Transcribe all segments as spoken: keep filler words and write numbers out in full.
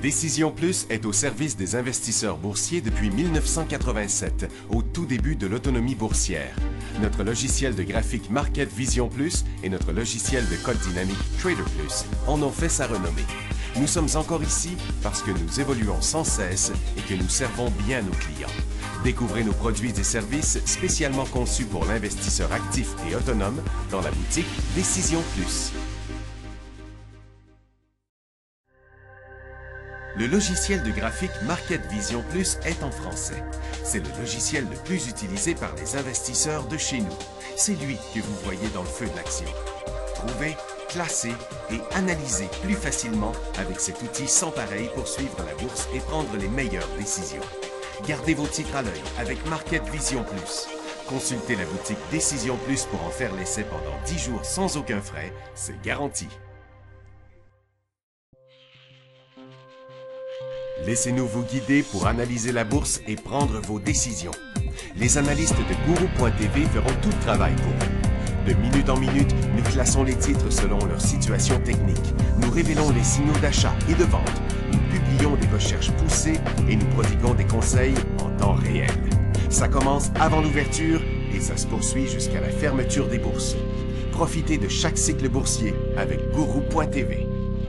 Décision Plus est au service des investisseurs boursiers depuis mille neuf cent quatre-vingt-sept, au tout début de l'autonomie boursière. Notre logiciel de graphique Market Vision Plus et notre logiciel de code dynamique Trader Plus en ont fait sa renommée. Nous sommes encore ici parce que nous évoluons sans cesse et que nous servons bien nos clients. Découvrez nos produits et services spécialement conçus pour l'investisseur actif et autonome dans la boutique Décision Plus. Le logiciel de graphique Market Vision Plus est en français. C'est le logiciel le plus utilisé par les investisseurs de chez nous. C'est lui que vous voyez dans le feu de l'action. Trouvez, classer et analyser plus facilement avec cet outil sans pareil pour suivre la bourse et prendre les meilleures décisions. Gardez vos titres à l'œil avec Market Vision Plus. Consultez la boutique Décision Plus pour en faire l'essai pendant dix jours sans aucun frais, c'est garanti. Laissez-nous vous guider pour analyser la bourse et prendre vos décisions. Les analystes de Guru point T V feront tout le travail pour vous. De minute en minute, nous classons les titres selon leur situation technique. Nous révélons les signaux d'achat et de vente. Nous publions des recherches poussées et nous prodiguons des conseils en temps réel. Ça commence avant l'ouverture et ça se poursuit jusqu'à la fermeture des bourses. Profitez de chaque cycle boursier avec Guru point T V.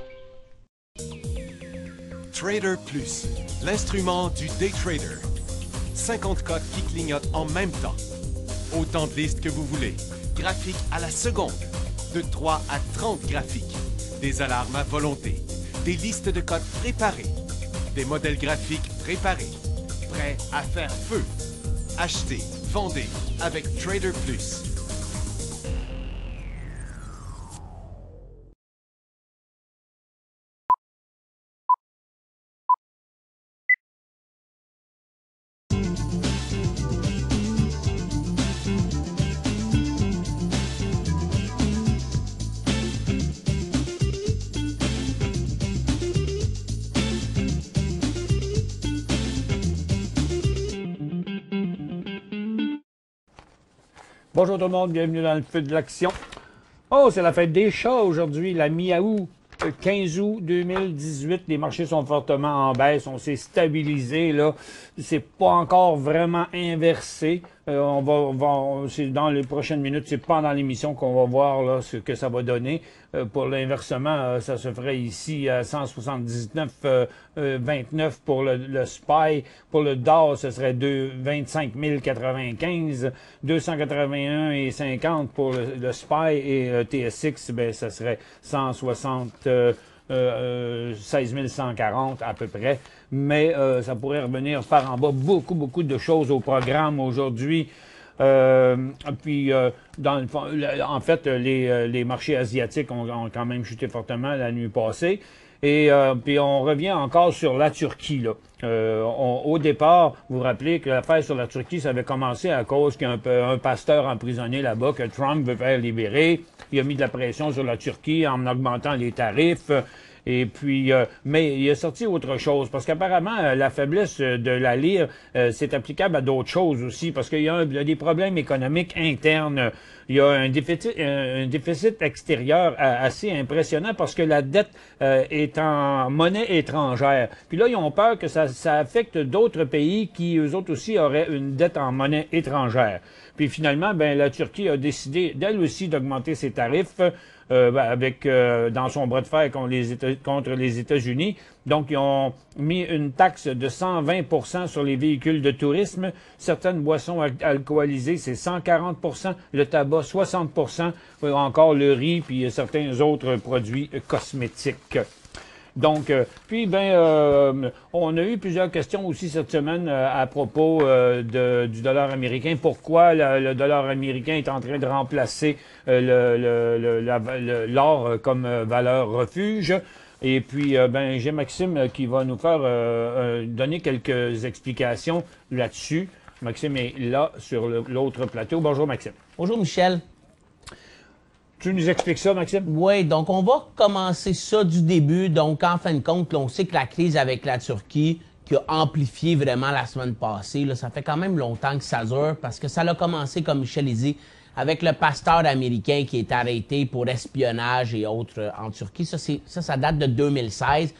Trader Plus, l'instrument du day trader. cinquante codes qui clignotent en même temps. Autant de listes que vous voulez. Graphiques à la seconde. De trois à trente graphiques. Des alarmes à volonté. Des listes de codes préparées. Des modèles graphiques préparés. Prêts à faire feu. Achetez, vendez avec Trader Plus. Bonjour tout le monde, bienvenue dans le feu de l'action. Oh, c'est la fête des chats aujourd'hui, la mi-août, quinze août deux mille dix-huit. Les marchés sont fortement en baisse, on s'est stabilisé, là. C'est pas encore vraiment inversé. Euh, on va, on va c'est dans les prochaines minutes, c'est pendant l'émission qu'on va voir là ce que ça va donner. Euh, pour l'inversement, euh, ça se ferait ici à cent soixante-dix-neuf vingt-neuf pour le, le S P Y. Pour le Dow, ce serait vingt-cinq mille quatre-vingt-quinze, deux cent quatre-vingt-un et cinquante pour le, le S P Y et le T S X, ben ça serait cent soixante. Euh, Euh, seize mille cent quarante à peu près, mais euh, ça pourrait revenir par en bas. Beaucoup, beaucoup de choses au programme aujourd'hui. Euh, puis, euh, dans le fond, en fait, les, les marchés asiatiques ont, ont quand même chuté fortement la nuit passée. Et euh, puis on revient encore sur la Turquie, là. Euh, on, au départ, vous vous rappelez que l'affaire sur la Turquie, ça avait commencé à cause qu'il y a un, un pasteur emprisonné là-bas que Trump veut faire libérer. Il a mis de la pression sur la Turquie en augmentant les tarifs. Et puis, euh, mais il a sorti autre chose, parce qu'apparemment, euh, la faiblesse de la lire, euh, c'est applicable à d'autres choses aussi, parce qu'il y, y a des problèmes économiques internes. Il y a un déficit, un déficit extérieur assez impressionnant, parce que la dette euh, est en monnaie étrangère. Puis là, ils ont peur que ça, ça affecte d'autres pays qui, eux autres aussi, auraient une dette en monnaie étrangère. Puis finalement, ben la Turquie a décidé, d'elle aussi, d'augmenter ses tarifs. Euh, avec euh, dans son bras de fer contre les, États, contre les États-Unis. Donc, ils ont mis une taxe de cent vingt pour cent sur les véhicules de tourisme. Certaines boissons al alcoolisées, c'est cent quarante pour cent. Le tabac, soixante pour cent. Euh, encore le riz, puis certains autres produits cosmétiques. Donc, euh, puis, ben, euh, on a eu plusieurs questions aussi cette semaine euh, à propos euh, de, du dollar américain. Pourquoi le, le dollar américain est en train de remplacer euh, le, le, l'or comme euh, valeur refuge? Et puis, euh, ben, j'ai Maxime qui va nous faire euh, euh, donner quelques explications là-dessus. Maxime est là sur l'autre plateau. Bonjour, Maxime. Bonjour, Michel. Tu nous expliques ça, Maxime? Oui, donc on va commencer ça du début. Donc, en fin de compte, là, on sait que la crise avec la Turquie, qui a amplifié vraiment la semaine passée, là, ça fait quand même longtemps que ça dure, parce que ça a commencé, comme Michel dit, avec le pasteur américain qui est arrêté pour espionnage et autres en Turquie. Ça, ça, ça date de deux mille seize.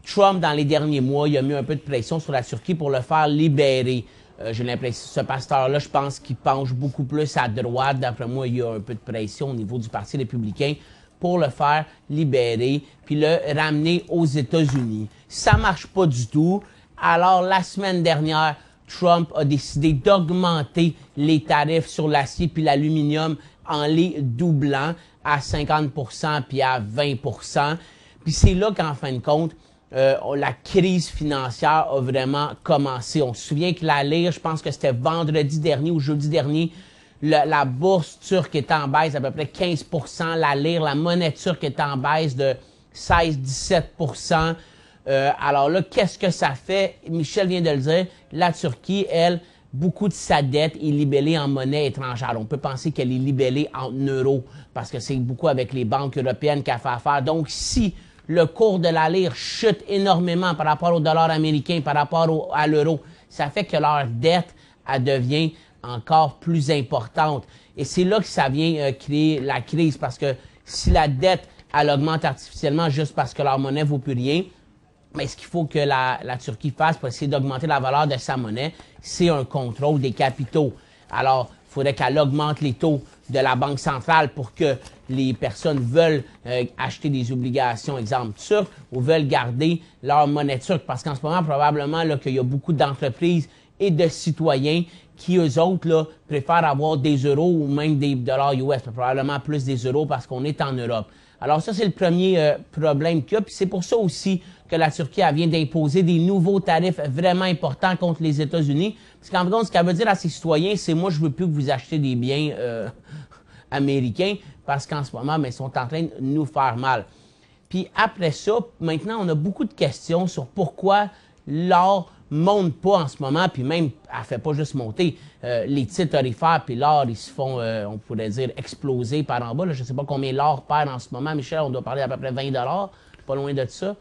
Trump, dans les derniers mois, il a mis un peu de pression sur la Turquie pour le faire libérer. Euh, j'ai l'impression ce pasteur-là, je pense qu'il penche beaucoup plus à droite. D'après moi, il y a un peu de pression au niveau du Parti républicain pour le faire libérer puis le ramener aux États-Unis. Ça marche pas du tout. Alors, la semaine dernière, Trump a décidé d'augmenter les tarifs sur l'acier puis l'aluminium en les doublant à cinquante pour cent puis à vingt pour cent. Puis c'est là qu'en fin de compte, euh, la crise financière a vraiment commencé. On se souvient que la lire, je pense que c'était vendredi dernier ou jeudi dernier, le, la bourse turque est en baisse d'à peu près quinze pour cent. La lire, la monnaie turque est en baisse de seize à dix-sept pour cent. Euh, alors là, qu'est-ce que ça fait? Michel vient de le dire, la Turquie, elle, beaucoup de sa dette est libellée en monnaie étrangère. On peut penser qu'elle est libellée en euros parce que c'est beaucoup avec les banques européennes qu'elle fait affaire. Donc, si le cours de la lire chute énormément par rapport au dollar américain, par rapport au, à l'euro, ça fait que leur dette, elle devient encore plus importante. Et c'est là que ça vient euh, créer la crise parce que si la dette, elle augmente artificiellement juste parce que leur monnaie vaut plus rien, mais ce qu'il faut que la, la Turquie fasse pour essayer d'augmenter la valeur de sa monnaie, c'est un contrôle des capitaux. Alors, il faudrait qu'elle augmente les taux de la Banque centrale pour que les personnes veulent euh, acheter des obligations, exemple turques, ou veulent garder leur monnaie turque. Parce qu'en ce moment, probablement là, qu'il y a beaucoup d'entreprises et de citoyens qui, eux autres, là, préfèrent avoir des euros ou même des dollars U S, mais probablement plus des euros parce qu'on est en Europe. Alors ça, c'est le premier euh, problème qu'il y a. Puis c'est pour ça aussi que la Turquie elle vient d'imposer des nouveaux tarifs vraiment importants contre les États-Unis. Parce qu'en fait, ce qu'elle veut dire à ses citoyens, c'est moi, je veux plus que vous achetez des biens euh, américains parce qu'en ce moment, mais ils sont en train de nous faire mal. Puis après ça, maintenant, on a beaucoup de questions sur pourquoi l'or monte pas en ce moment, puis même, elle fait pas juste monter. Euh, les titres tarifaires puis l'or, ils se font, euh, on pourrait dire, exploser par en bas. Là. Je sais pas combien l'or perd en ce moment. Michel, on doit parler d'à peu près vingt dollars, pas loin de ça.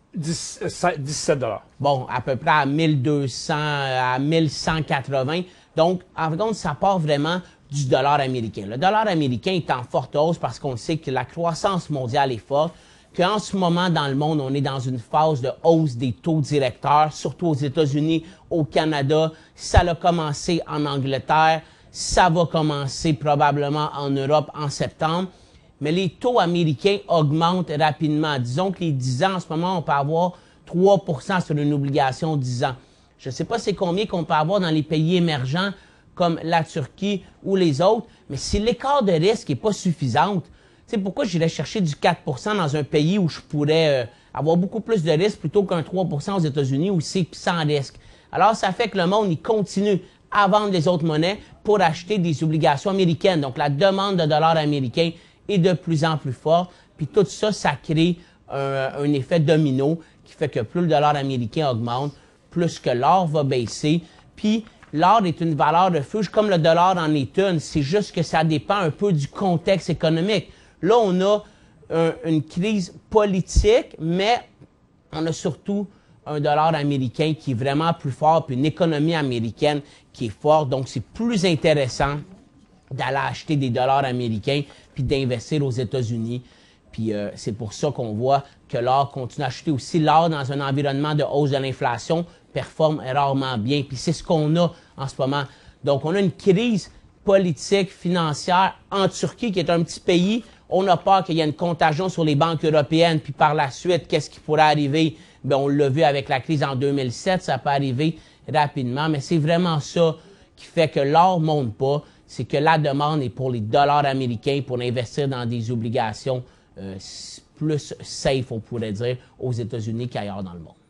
dix-sept dollars. Bon, à peu près à mille deux cents, à mille cent quatre-vingts. Donc, en fait, ça part vraiment du dollar américain. Le dollar américain est en forte hausse parce qu'on sait que la croissance mondiale est forte, qu'en ce moment, dans le monde, on est dans une phase de hausse des taux directeurs, surtout aux États-Unis, au Canada. Ça a commencé en Angleterre, ça va commencer probablement en Europe en septembre. Mais les taux américains augmentent rapidement. Disons que les dix ans, en ce moment, on peut avoir trois pour cent sur une obligation dix ans. Je ne sais pas c'est combien qu'on peut avoir dans les pays émergents comme la Turquie ou les autres, mais si l'écart de risque n'est pas suffisant, tu sais, pourquoi j'irais chercher du quatre pour cent dans un pays où je pourrais euh, avoir beaucoup plus de risques plutôt qu'un trois pour cent aux États-Unis où c'est sans risque? Alors, ça fait que le monde, il continue à vendre des autres monnaies pour acheter des obligations américaines. Donc, la demande de dollars américains est de plus en plus forte. Puis tout ça, ça crée un, un effet domino qui fait que plus le dollar américain augmente, plus que l'or va baisser. Puis l'or est une valeur refuge comme le dollar en est une. C'est juste que ça dépend un peu du contexte économique. Là, on a un, une crise politique, mais on a surtout un dollar américain qui est vraiment plus fort, puis une économie américaine qui est forte. Donc, c'est plus intéressant d'aller acheter des dollars américains puis d'investir aux États-Unis. Puis euh, c'est pour ça qu'on voit que l'or continue à acheter aussi. L'or, dans un environnement de hausse de l'inflation, performe rarement bien. Puis c'est ce qu'on a en ce moment. Donc, on a une crise politique, financière en Turquie, qui est un petit pays. On a peur qu'il y ait une contagion sur les banques européennes. Puis par la suite, qu'est-ce qui pourrait arriver? Bien, on l'a vu avec la crise en deux mille sept, ça peut arriver rapidement. Mais c'est vraiment ça qui fait que l'or ne monte pas. C'est que la demande est pour les dollars américains pour investir dans des obligations euh, plus safe, on pourrait dire, aux États-Unis qu'ailleurs dans le monde.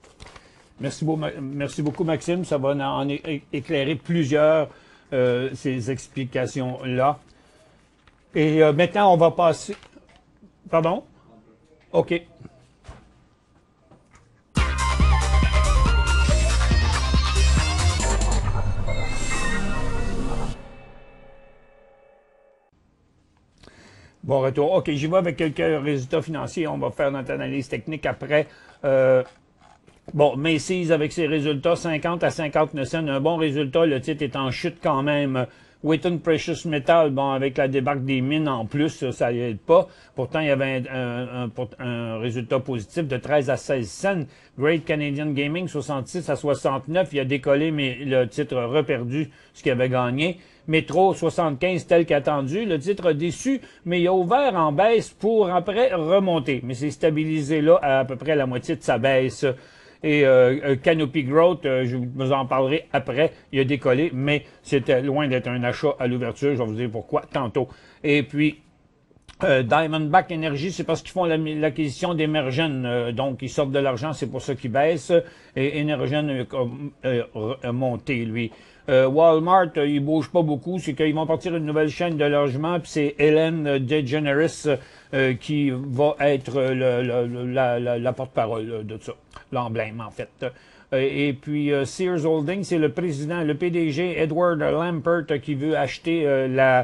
Merci beaucoup, merci beaucoup, Maxime. Ça va en éclairer plusieurs, euh, ces explications-là. Et euh, maintenant, on va passer... Pardon? OK. Bon retour. OK, j'y vais avec quelques résultats financiers. On va faire notre analyse technique après. Euh, bon, Macy's avec ses résultats, cinquante à cinquante-neuf cents, un bon résultat. Le titre est en chute quand même Wheaton Precious Metal, bon, avec la débarque des mines en plus, ça n'aide pas. Pourtant, il y avait un, un, un, un résultat positif de treize à seize cents. Great Canadian Gaming, soixante-six à soixante-neuf. Il a décollé, mais le titre a reperdu ce qu'il avait gagné. Métro, soixante-quinze, tel qu'attendu. Le titre a déçu, mais il a ouvert en baisse pour après remonter. Mais c'est stabilisé là à à peu près la moitié de sa baisse. Et euh, Canopy Growth, euh, je vous en parlerai après, il a décollé, mais c'était loin d'être un achat à l'ouverture, je vais vous dire pourquoi tantôt. Et puis, euh, Diamondback Energy, c'est parce qu'ils font l'acquisition d'Emergen, euh, donc ils sortent de l'argent, c'est pour ça qu'ils baissent, et Emergen euh, euh, a monté, lui. Euh, Walmart, euh, ils bougent pas beaucoup, c'est qu'ils vont partir une nouvelle chaîne de logement, puis c'est Hélène DeGeneres euh, qui va être le, le, la, la, la porte-parole de ça, l'emblème en fait. Euh, et puis euh, Sears Holdings, c'est le président, le P D G Edward Lampert qui veut acheter euh, la,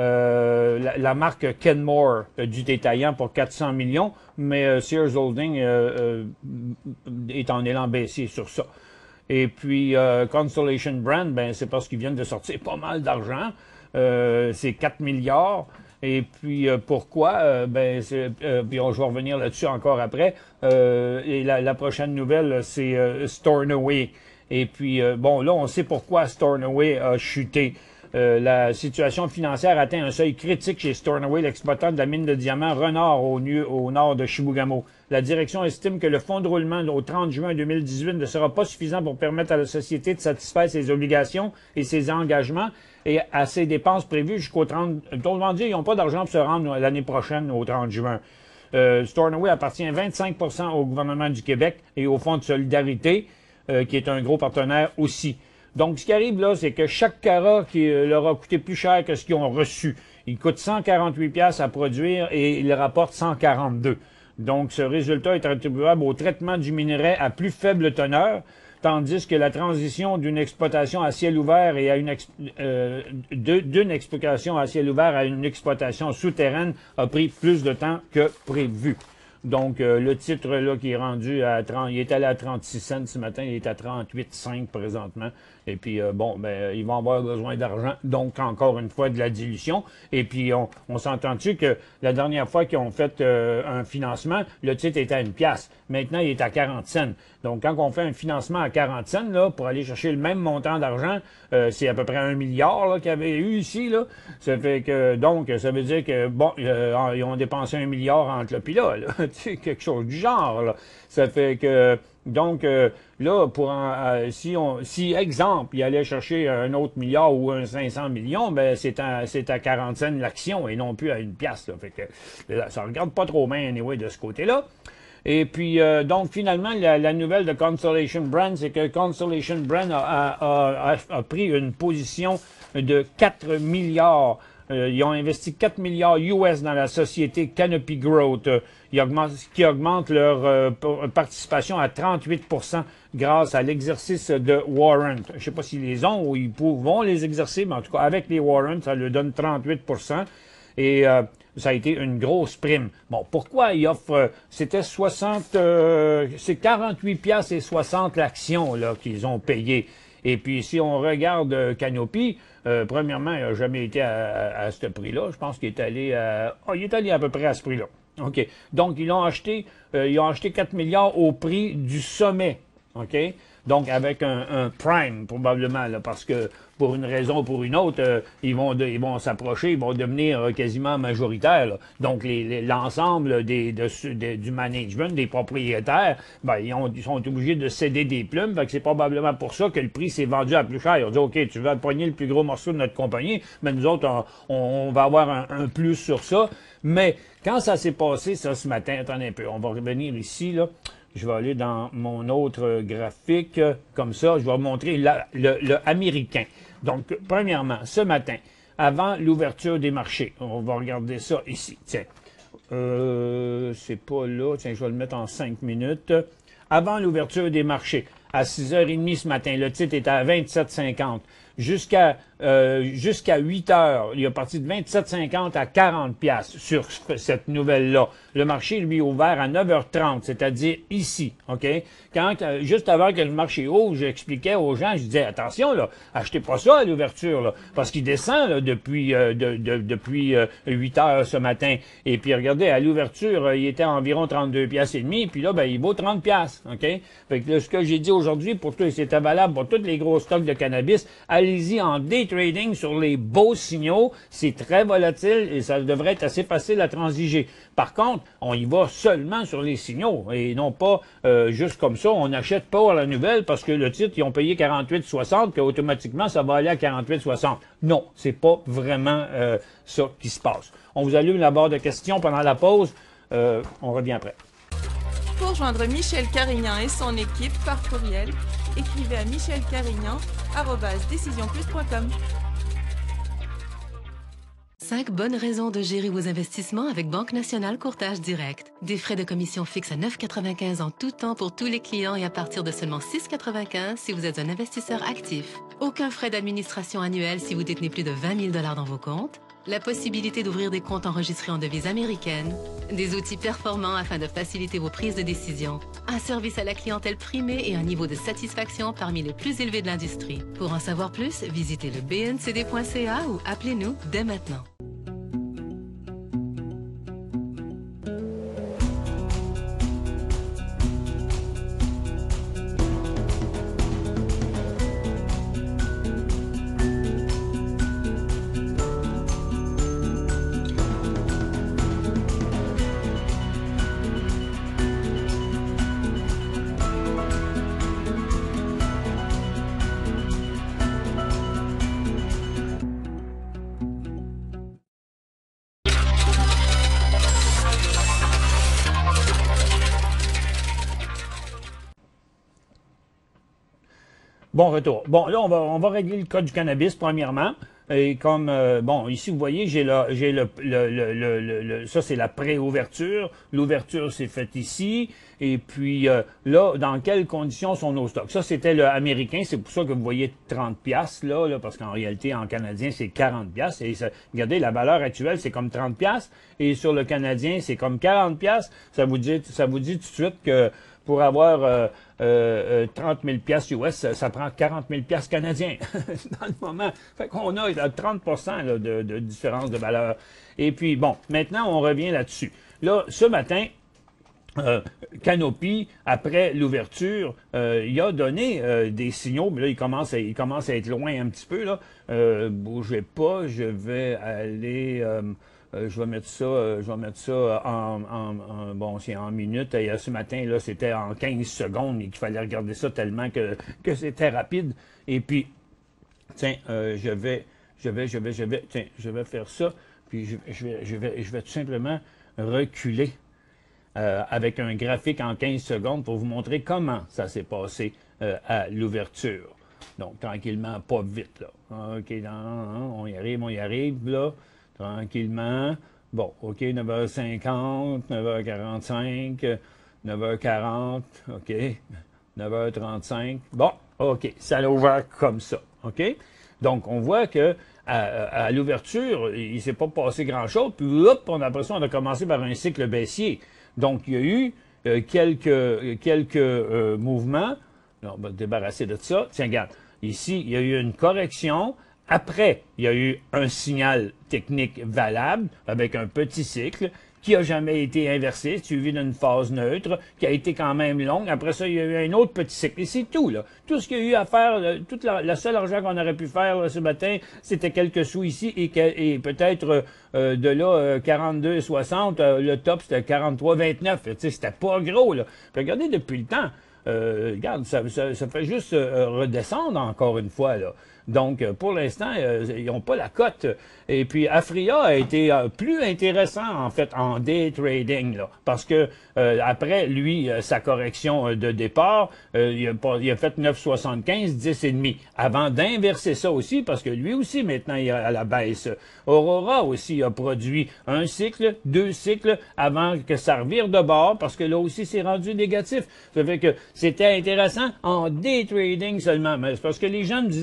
euh, la, la marque Kenmore euh, du détaillant pour quatre cents millions, mais euh, Sears Holdings euh, euh, est en élan baissier sur ça. Et puis, euh, Constellation Brand, ben, c'est parce qu'ils viennent de sortir pas mal d'argent. Euh, c'est quatre milliards. Et puis, euh, pourquoi? Euh, ben, c'est, euh, puis on, je vais revenir là-dessus encore après. Euh, et la, la prochaine nouvelle, c'est euh, Stornoway. Et puis, euh, bon, là, on sait pourquoi Stornoway a chuté. Euh, la situation financière atteint un seuil critique chez Stornoway, l'exploitant de la mine de diamants Renard au, au nord de Chibougamau. La direction estime que le fonds de roulement au trente juin deux mille dix-huit ne sera pas suffisant pour permettre à la société de satisfaire ses obligations et ses engagements et à ses dépenses prévues jusqu'au trente. Autrement dit, ils n'ont pas d'argent pour se rendre l'année prochaine au trente juin. Euh, Stornoway appartient vingt-cinq pour cent au gouvernement du Québec et au Fonds de solidarité, euh, qui est un gros partenaire aussi. Donc, ce qui arrive là, c'est que chaque carat qui euh, leur a coûté plus cher que ce qu'ils ont reçu, il coûte cent quarante-huit piastres à produire et il rapporte cent quarante-deux. Donc, ce résultat est attribuable au traitement du minerai à plus faible teneur, tandis que la transition d'une exploitation à ciel ouvert et à une ex euh, d'une exploitation à ciel ouvert à une exploitation souterraine a pris plus de temps que prévu. Donc, euh, le titre là qui est rendu à trente, il est allé à trente-six cents ce matin, il est à trente-huit virgule cinq présentement. Et puis, euh, bon, ben, ils vont avoir besoin d'argent. Donc, encore une fois, de la dilution. Et puis, on, on s'entend-tu que la dernière fois qu'ils ont fait euh, un financement, le titre était à une pièce. Maintenant, il est à quarante cents. Donc, quand on fait un financement à quarante cents, là, pour aller chercher le même montant d'argent, euh, c'est à peu près un milliard, là, qu'il y avait eu ici, là. Ça fait que, donc, ça veut dire que, bon, euh, ils ont dépensé un milliard entre là puis là, là. C'est quelque chose du genre, là. Ça fait que, donc, euh, là, pour en, euh, si on, si, exemple, il allait chercher un autre milliard ou un cinq cents millions, ben, c'est à, c'est à quarante cents l'action et non plus à une pièce, là. Fait que, là, ça regarde pas trop bien, anyway, de ce côté-là. Et puis, euh, donc, finalement, la, la nouvelle de Constellation Brand, c'est que Constellation Brand a, a, a, a pris une position de quatre milliards. Euh, ils ont investi quatre milliards U S dans la société Canopy Growth, euh, ils augmentent, qui augmente leur euh, participation à trente-huit pour cent grâce à l'exercice de warrants. Je ne sais pas s'ils les ont ou ils vont les exercer, mais en tout cas, avec les warrants, ça leur donne trente-huit pour cent. Et euh, ça a été une grosse prime. Bon, pourquoi ils offrent... Euh, c'était soixante... Euh, c'est quarante-huit piastres et soixante l'action là qu'ils ont payé. Et puis, si on regarde euh, Canopy, euh, premièrement, il n'a jamais été à, à, à ce prix-là. Je pense qu'il est allé à... Oh, il est allé à peu près à ce prix-là. OK. Donc, ils l'ont acheté, euh, ils ont acheté quatre milliards au prix du sommet. OK? Donc, avec un, un prime, probablement, là, parce que pour une raison ou pour une autre, euh, ils vont de, ils vont s'approcher, ils vont devenir euh, quasiment majoritaires. Là. Donc, l'ensemble les, des, de, de, du management, des propriétaires, ben, ils, ont, ils sont obligés de céder des plumes. Fait que c'est probablement pour ça que le prix s'est vendu à plus cher. Ils ont dit, OK, tu vas pogner le plus gros morceau de notre compagnie, mais nous autres, on, on va avoir un, un plus sur ça. Mais quand ça s'est passé, ça, ce matin, attendez un peu, on va revenir ici, là. Je vais aller dans mon autre graphique, comme ça, je vais vous montrer la, le, le américain. Donc, premièrement, ce matin, avant l'ouverture des marchés, on va regarder ça ici. Tiens, euh, c'est pas là, tiens, je vais le mettre en cinq minutes. Avant l'ouverture des marchés, à six heures trente ce matin, le titre était à vingt-sept cinquante. Jusqu'à euh, jusqu'à huit heures, il est parti de vingt-sept cinquante à quarante piastres sur cette nouvelle-là. Le marché, lui, est ouvert à neuf heures trente, c'est-à-dire ici, OK? Quand, euh, juste avant que le marché ouvre, j'expliquais aux gens, je disais, attention, là, achetez pas ça à l'ouverture, là, parce qu'il descend, là, depuis, euh, de, de, depuis euh, huit heures ce matin. Et puis, regardez, à l'ouverture, euh, il était à environ trente-deux piastres et demi, puis là, ben, il vaut trente piastres, OK? Fait que là, ce que j'ai dit aujourd'hui, pour tous, c'était valable pour tous les gros stocks de cannabis, allez-y en day trading sur les beaux signaux, c'est très volatile et ça devrait être assez facile à transiger. Par contre, on y va seulement sur les signaux et non pas euh, juste comme ça. On n'achète pas à la nouvelle parce que le titre, ils ont payé quarante-huit soixante, qu'automatiquement, ça va aller à quarante-huit soixante. Non, c'est pas vraiment euh, ça qui se passe. On vous allume la barre de questions pendant la pause. Euh, on revient après. Pour joindre Michel Carignan et son équipe par courriel, écrivez à michel carignan arobase décision plus point com. Cinq bonnes raisons de gérer vos investissements avec Banque Nationale Courtage Direct. Des frais de commission fixes à neuf quatre-vingt-quinze en tout temps pour tous les clients et à partir de seulement six quatre-vingt-quinze si vous êtes un investisseur actif. Aucun frais d'administration annuel si vous détenez plus de vingt mille dollars dans vos comptes. La possibilité d'ouvrir des comptes enregistrés en devise américaine. Des outils performants afin de faciliter vos prises de décision. Un service à la clientèle primé et un niveau de satisfaction parmi les plus élevés de l'industrie. Pour en savoir plus, visitez le b n c d point c a ou appelez-nous dès maintenant. Bon retour. Bon, là, on va, on va régler le cas du cannabis, premièrement. Et comme, euh, bon, ici, vous voyez, j'ai le, j'ai le, le, le, le, le ça, c'est la pré-ouverture. L'ouverture s'est faite ici. Et puis, euh, là, dans quelles conditions sont nos stocks? Ça, c'était le américain. C'est pour ça que vous voyez trente piastres, là, là, parce qu'en réalité, en canadien, c'est quarante piastres. Et ça, regardez, la valeur actuelle, c'est comme trente piastres. Et sur le canadien, c'est comme quarante piastres. Ça vous dit, ça vous dit tout de suite que pour avoir euh, euh, trente mille piastres U S, ça, ça prend quarante mille piastres canadiens dans le moment. Fait qu'on a trente pour cent là, de, de différence de valeur. Et puis, bon, maintenant, on revient là-dessus. Là, ce matin, euh, Canopy, après l'ouverture, euh, il a donné euh, des signaux, mais là, il commence, à, il commence à être loin un petit peu. Là. Euh, bougez pas, je vais aller... Euh, Euh, je vais mettre ça, euh, je vais mettre ça en, en, en bon, c'est en minutes. Et, euh, ce matin, là, c'était en quinze secondes et qu'il fallait regarder ça tellement que, que c'était rapide. Et puis, tiens, euh, je vais, je vais, je vais, je vais, tiens, je vais faire ça. Puis je, je vais, je vais, je vais tout simplement reculer euh, avec un graphique en quinze secondes pour vous montrer comment ça s'est passé euh, à l'ouverture. Donc, tranquillement, pas vite, là. OK, non, on y arrive, on y arrive, là. Tranquillement. Bon, OK, neuf heures cinquante, neuf heures quarante-cinq, neuf heures quarante, OK, neuf heures trente-cinq. Bon, OK, ça l'a ouvert comme ça, OK? Donc, on voit que à, à l'ouverture, il ne s'est pas passé grand-chose, puis hop, on a l'impression qu'on a commencé par un cycle baissier. Donc, il y a eu euh, quelques, quelques euh, mouvements. Là, on va se débarrasser de ça. Tiens, regarde, ici, il y a eu une correction. Après, il y a eu un signal technique valable avec un petit cycle qui n'a jamais été inversé, suivi d'une phase neutre, qui a été quand même longue. Après ça, il y a eu un autre petit cycle. Et c'est tout, là. Tout ce qu'il y a eu à faire, là, toute la, la seule argent qu'on aurait pu faire là, ce matin, c'était quelques sous ici et, et peut-être euh, de là, euh, quarante-deux soixante, euh, le top, c'était quarante-trois vingt-neuf. Tu sais, c'était pas gros, là. Puis regardez, depuis le temps, euh, regarde, ça, ça, ça fait juste euh, redescendre encore une fois, là. Donc, pour l'instant, euh, ils n'ont pas la cote. Et puis, Afria a été euh, plus intéressant, en fait, en day trading, là, parce que euh, après, lui, euh, sa correction euh, de départ, euh, il, a pas, il a fait neuf soixante-quinze, dix virgule cinq. Avant d'inverser ça aussi, parce que lui aussi, maintenant, il est à la baisse. Aurora aussi a produit un cycle, deux cycles, avant que ça revire de bord, parce que là aussi, c'est rendu négatif. Ça fait que c'était intéressant en day trading seulement. Mais c'est parce que les gens me disaient ce matin,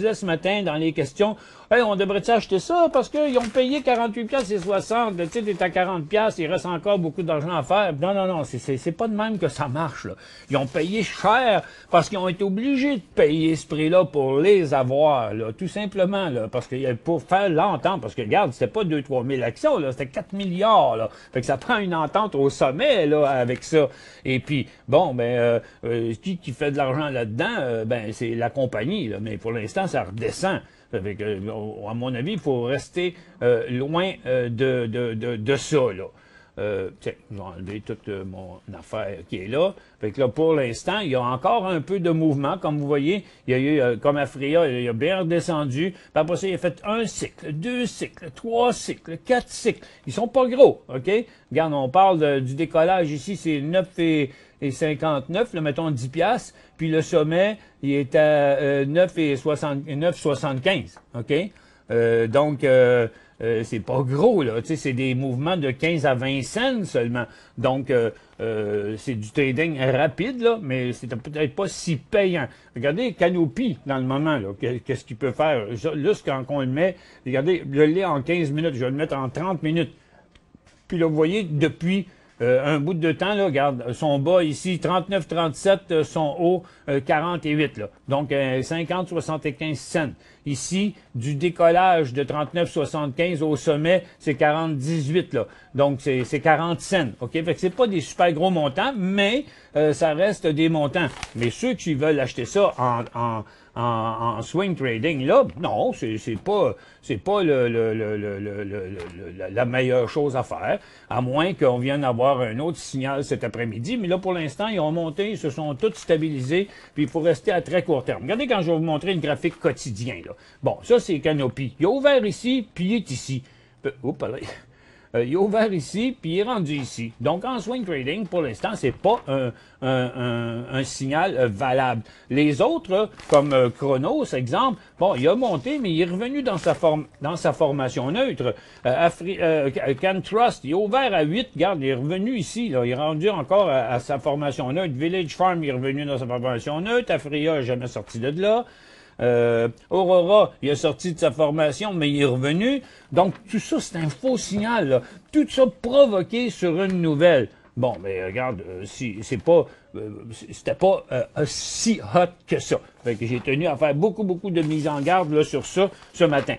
matin dans les questions. Hey, on devrait-tu acheter ça parce qu'ils ont payé quarante-huit piastres et soixante. Tu sais, t'es à quarante piastres, il reste encore beaucoup d'argent à faire. Non, non, non, c'est, c'est, c'est pas de même que ça marche, là. Ils ont payé cher parce qu'ils ont été obligés de payer ce prix-là pour les avoir, là. Tout simplement, là. Parce que, pour faire l'entente, parce que, regarde, c'était pas deux trois mille actions, là. C'était quatre milliards, là. Fait que ça prend une entente au sommet, là, avec ça. Et puis, bon, ben, euh, euh, qui, qui fait de l'argent là-dedans? Euh, ben, c'est la compagnie, là. Mais pour l'instant, ça redescend. Avec, euh, à mon avis, il faut rester euh, loin euh, de, de, de, de ça, là. Euh, tiens, je vais enlever toute euh, mon affaire qui est là. Fait que là, pour l'instant, il y a encore un peu de mouvement. Comme vous voyez, il y a eu, euh, comme Afria, il a bien redescendu. Puis après ça, il a fait un cycle, deux cycles, trois cycles, quatre cycles. Ils sont pas gros, OK? Regarde, on parle de, du décollage ici, c'est neuf et cinquante-neuf, là, mettons dix piastres. Puis le sommet, il est à euh, neuf et soixante-quinze, OK? Euh, donc, euh, euh, c'est pas gros, là. Tu sais, c'est des mouvements de quinze à vingt cents seulement. Donc, euh, euh, c'est du trading rapide, là, mais c'est peut-être pas si payant. Regardez Canopy, dans le moment, là. Qu'est-ce qu'il peut faire? Là, quand on le met, regardez, je l'ai en quinze minutes, je vais le mettre en trente minutes. Puis là, vous voyez, depuis Euh, un bout de temps, là, regarde, son bas ici, trente-neuf trente-sept, euh, son haut, euh, quarante-huit, là. Donc, euh, cinquante soixante-quinze cents. Ici, du décollage de trente-neuf soixante-quinze au sommet, c'est quarante-dix-huit, là. Donc, c'est, c'est quarante cents, OK? Fait que c'est pas des super gros montants, mais euh, ça reste des montants. Mais ceux qui veulent acheter ça en, en En, en swing trading, là, non, c'est, c'est pas, c'est pas le, le, le, le, le, le, la meilleure chose à faire, à moins qu'on vienne avoir un autre signal cet après-midi. Mais là, pour l'instant, ils ont monté, ils se sont tous stabilisés, puis il faut rester à très court terme. Regardez quand je vais vous montrer une graphique quotidien, là. Bon, ça, c'est Canopy. Il a ouvert ici, puis il est ici. Euh, oups, allez. Euh, il est ouvert ici, puis il est rendu ici. Donc, en swing trading, pour l'instant, c'est pas un, un, un, un signal euh, valable. Les autres, là, comme euh, Chronos, exemple, bon, il a monté, mais il est revenu dans sa forme, dans sa formation neutre. Euh, Afri euh, CanTrust, il est ouvert à huit, regarde, il est revenu ici, là, il est rendu encore à, à sa formation neutre. Village Farm, il est revenu dans sa formation neutre. Afria n'a jamais sorti de là. Euh, Aurora, il est sorti de sa formation, mais il est revenu. Donc, tout ça, c'est un faux signal, là. Tout ça provoqué sur une nouvelle. Bon, mais regarde, euh, si, c'est pas, euh, c'était pas euh, si hot que ça. Fait que j'ai tenu à faire beaucoup, beaucoup de mise en garde là, sur ça ce matin.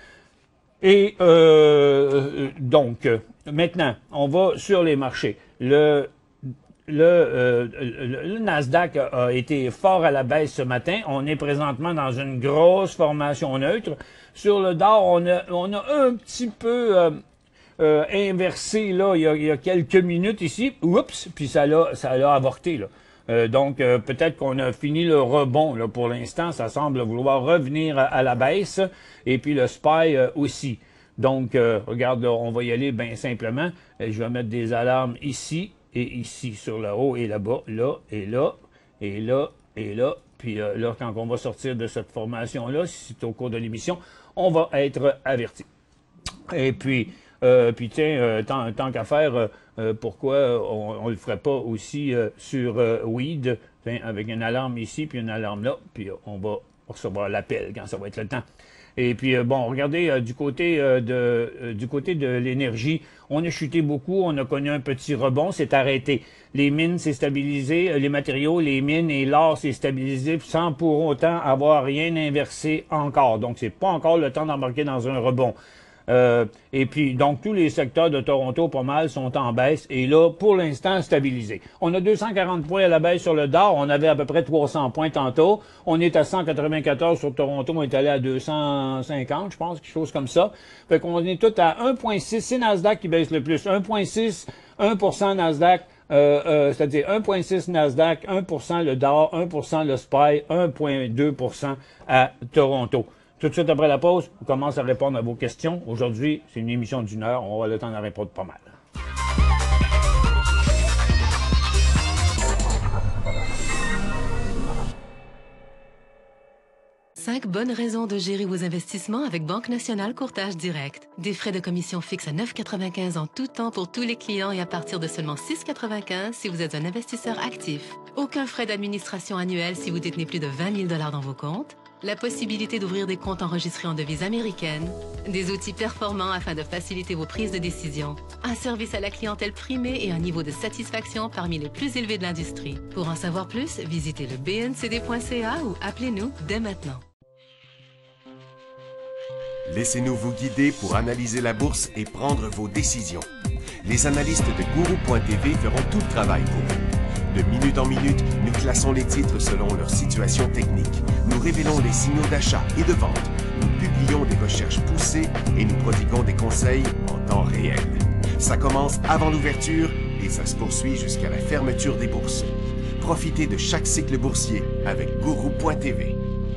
Et euh, donc, euh, maintenant, on va sur les marchés. Le Le, euh, le, le Nasdaq a, a été fort à la baisse ce matin. On est présentement dans une grosse formation neutre. Sur le Dow, on a, on a un petit peu euh, euh, inversé là, il y, a, il y a quelques minutes ici. Oups, puis ça l'a, ça l'a avorté là. Euh, donc euh, peut-être qu'on a fini le rebond là pour l'instant. Ça semble vouloir revenir à, à la baisse. Et puis le S P Y euh, aussi. Donc euh, regarde, là, on va y aller bien simplement. Je vais mettre des alarmes ici. Et ici, sur le haut et là-bas, là, et là, et là, et là. Puis euh, là, quand on va sortir de cette formation-là, si c'est au cours de l'émission, on va être averti. Et puis, euh, puis tiens, euh, tant, tant qu'à faire, euh, pourquoi on ne le ferait pas aussi euh, sur euh, Weed, avec une alarme ici, puis une alarme là, puis on va recevoir l'appel quand ça va être le temps. Et puis, euh, bon, regardez, euh, du côté euh, de euh, du côté de l'énergie, on a chuté beaucoup, on a connu un petit rebond, c'est arrêté. Les mines, c'est stabilisé, euh, les matériaux, les mines et l'or, c'est stabilisé, sans pour autant avoir rien inversé encore. Donc, c'est pas encore le temps d'embarquer dans un rebond. Euh, et puis, donc, tous les secteurs de Toronto, pas mal, sont en baisse. Et là, pour l'instant, stabilisé. On a deux cent quarante points à la baisse sur le Dow. On avait à peu près trois cents points tantôt. On est à cent quatre-vingt-quatorze sur Toronto. On est allé à deux cent cinquante, je pense, quelque chose comme ça. Fait qu'on est tout à un virgule six. C'est Nasdaq qui baisse le plus. un virgule six, un pour cent Nasdaq. Euh, euh, c'est-à-dire un virgule six Nasdaq, un pour cent le Dow, un pour cent le S P Y, un virgule deux pour cent à Toronto. Tout de suite après la pause, on commence à répondre à vos questions. Aujourd'hui, c'est une émission d'une heure. On va avoir le temps d'en répondre pas mal. Cinq bonnes raisons de gérer vos investissements avec Banque Nationale Courtage Direct. Des frais de commission fixes à neuf quatre-vingt-quinze en tout temps pour tous les clients et à partir de seulement six quatre-vingt-quinze si vous êtes un investisseur actif. Aucun frais d'administration annuel si vous détenez plus de vingt mille dollars dans vos comptes. la possibilité d'ouvrir des comptes enregistrés en devise américaine, des outils performants afin de faciliter vos prises de décision, un service à la clientèle primé et un niveau de satisfaction parmi les plus élevés de l'industrie. Pour en savoir plus, visitez le b n c d point c a ou appelez-nous dès maintenant. Laissez-nous vous guider pour analyser la bourse et prendre vos décisions. Les analystes de Gourou point t v feront tout le travail pour vous. De minute en minute, nous classons les titres selon leur situation technique. Nous révélons les signaux d'achat et de vente. Nous publions des recherches poussées et nous prodiguons des conseils en temps réel. Ça commence avant l'ouverture et ça se poursuit jusqu'à la fermeture des bourses. Profitez de chaque cycle boursier avec Gourou point t v.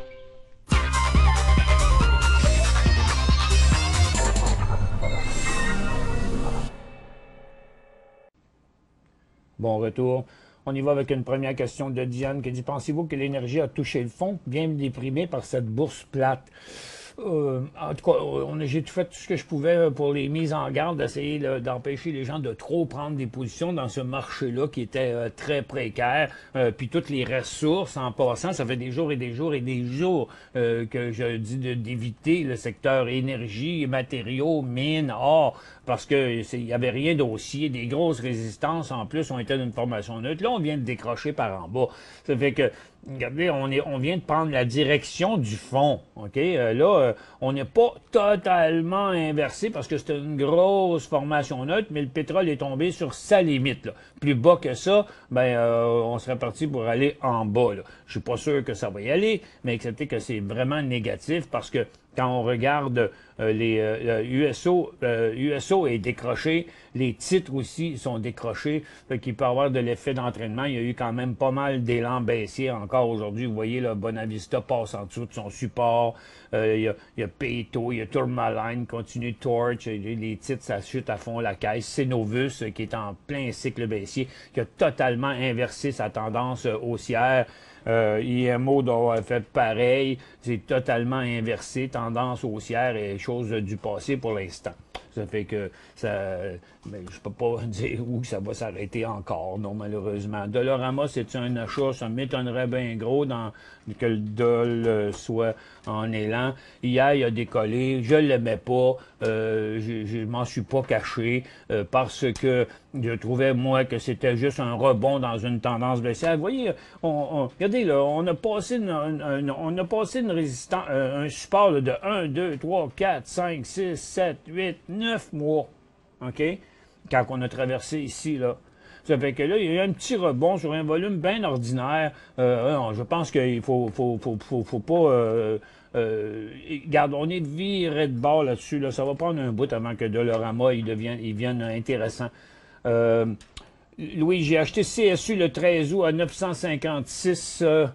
Bon retour. On y va avec une première question de Diane qui dit « Pensez-vous que l'énergie a touché le fond, bien déprimée par cette bourse plate? » Euh, en tout cas, j'ai tout fait tout ce que je pouvais pour les mises en garde, d'essayer d'empêcher les gens de trop prendre des positions dans ce marché-là qui était euh, très précaire. Euh, puis toutes les ressources, en passant, ça fait des jours et des jours et des jours euh, que je dis d'éviter le secteur énergie, matériaux, mines, or, parce que il y avait rien d'haussier. Des grosses résistances, en plus, ont été d'une formation neutre. Là, on vient de décrocher par en bas. Ça fait que regardez, on, est, on vient de prendre la direction du fond, OK? Euh, là, euh, on n'est pas totalement inversé parce que c'était une grosse formation neutre, mais le pétrole est tombé sur sa limite, là. Plus bas que ça, ben, euh, on serait parti pour aller en bas, là. Je suis pas sûr que ça va y aller, mais acceptez que c'est vraiment négatif parce que quand on regarde euh, les euh, U S O, euh, U S O est décroché, les titres aussi sont décrochés, fait qu'il peut y avoir de l'effet d'entraînement. Il y a eu quand même pas mal d'élan baissier encore aujourd'hui. Vous voyez, là, Bonavista passe en dessous de son support. Euh, il y a, il y a Peyto, il y a Tourmaline, continue Torch, les titres, ça chute à fond la caisse. Cenovus, euh, qui est en plein cycle baissier, qui a totalement inversé sa tendance euh, haussière. Euh, I M O doit avoir fait pareil, c'est totalement inversé, tendance haussière et chose du passé pour l'instant. Ça fait que ça, ben, je peux pas dire où ça va s'arrêter encore, non, malheureusement. Dollarama, c'est un achat, ça m'étonnerait bien gros dans, que le Dol soit en élan. Hier, il a décollé, je l'aimais pas, euh, je, je m'en suis pas caché, euh, parce que je trouvais, moi, que c'était juste un rebond dans une tendance baissière. Vous voyez, on, on, regardez, là, on a passé une, une, on a passé une résistance, un support là, de un, deux, trois, quatre, cinq, six, sept, huit, neuf mois, OK? Quand on a traversé ici, là. Ça fait que là, il y a eu un petit rebond sur un volume bien ordinaire. Euh, non, je pense qu'il faut, faut, faut, faut, faut pas... Euh, euh, regarde, on est viré de bord là-dessus. Là. Ça va prendre un bout avant que Dollarama il devienne, il vienne intéressant. Euh, Louis, j'ai acheté C S U le treize août à neuf cent cinquante-six. Euh,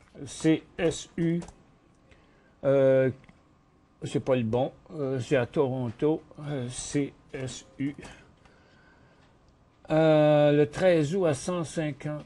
C S U. Euh, c'est pas le bon. Euh, c'est à Toronto. Euh, C S U. Euh, le treize août à cent cinquante.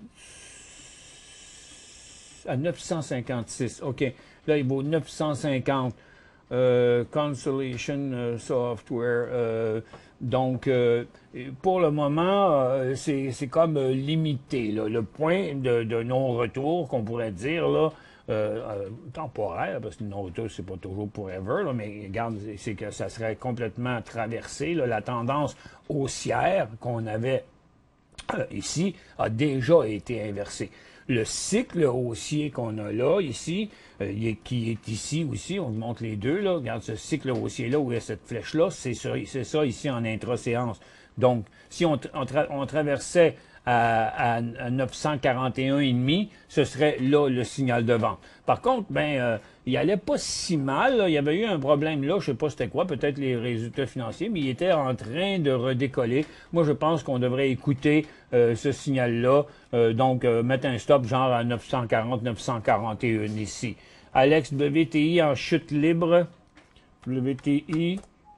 À neuf cent cinquante-six. OK. Là, il vaut neuf cent cinquante. Euh, Constellation euh, Software. Euh, donc, euh, pour le moment, euh, c'est comme euh, limité. Là. Le point de, de non-retour, qu'on pourrait dire, là, euh, euh, temporaire, parce que le non-retour, c'est pas toujours forever, là, mais regarde, c'est que ça serait complètement traversé. Là. La tendance haussière qu'on avait euh, ici a déjà été inversée. Le cycle haussier qu'on a là, ici, euh, il est, qui est ici aussi, on vous montre les deux, là. Regarde ce cycle haussier-là, où il y a cette flèche-là, c'est ça, ça ici en intra-séance. Donc, si on, on, tra on traversait à, à, à neuf cent quarante et un virgule cinq, ce serait là le signal de vente. Par contre, ben, euh, il allait pas si mal, là. Il y avait eu un problème là, je sais pas c'était quoi, peut-être les résultats financiers, mais il était en train de redécoller. Moi, je pense qu'on devrait écouter euh, ce signal-là, euh, donc euh, mettre un stop genre à neuf cent quarante, neuf cent quarante et un ici. Alex, W T I en chute libre. W T I.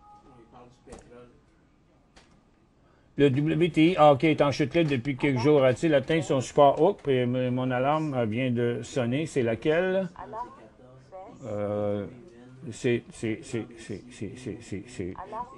Le W T I, ah, OK, est en chute libre depuis quelques jours. A-t-il atteint son support haut? Et mon alarme vient de sonner. C'est laquelle? Euh, c'est, c'est, c'est, c'est, c'est, c'est, c'est, c'est...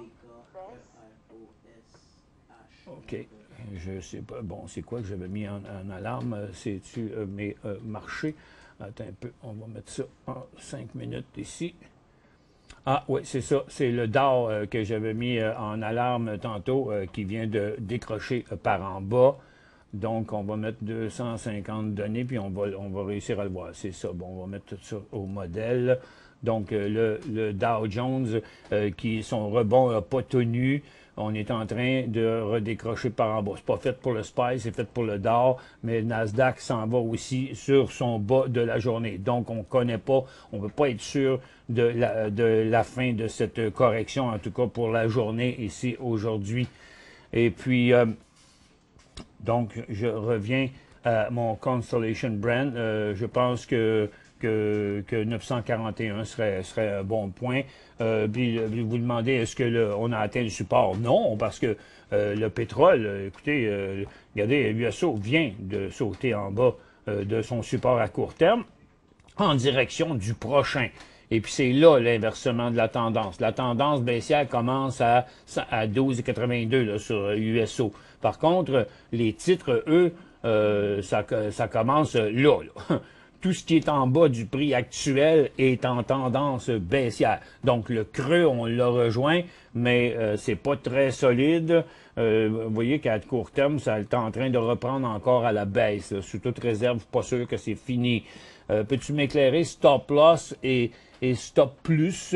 OK. Je sais pas. Bon, c'est quoi que j'avais mis en, en alarme? C'est-tu euh, mes euh, marchés? Attends un peu, on va mettre ça en cinq minutes ici. Ah oui, c'est ça, c'est le Dow euh, que j'avais mis euh, en alarme tantôt euh, qui vient de décrocher euh, par en bas. Donc, on va mettre deux cent cinquante données, puis on va, on va réussir à le voir. C'est ça, bon, on va mettre tout ça au modèle. Donc, euh, le, le Dow Jones, euh, qui son rebond n'a pas tenu, on est en train de redécrocher par en bas. C'est pas fait pour le S P Y, c'est fait pour le Dow, mais le Nasdaq s'en va aussi sur son bas de la journée. Donc, on ne connaît pas, on ne peut pas être sûr de la, de la fin de cette correction, en tout cas pour la journée ici aujourd'hui. Et puis, euh, donc, je reviens à mon Constellation Brand. Euh, je pense que Que, que neuf cent quarante et un serait, serait un bon point. Euh, puis vous demandez, est-ce que le, on a atteint le support? Non, parce que euh, le pétrole, euh, écoutez, euh, regardez, l'U S O vient de sauter en bas euh, de son support à court terme en direction du prochain. Et puis c'est là l'inversement de la tendance. La tendance baissière commence à, à douze virgule quatre-vingt-deux sur U S O. Par contre, les titres, eux, euh, ça, ça commence là, là. Tout ce qui est en bas du prix actuel est en tendance baissière. Donc, le creux, on l'a rejoint, mais euh, c'est pas très solide. Euh, vous voyez qu'à court terme, ça est en train de reprendre encore à la baisse. Là. Sous toute réserve, je suis pas sûr que c'est fini. Euh, peux-tu m'éclairer stop loss et, et stop plus?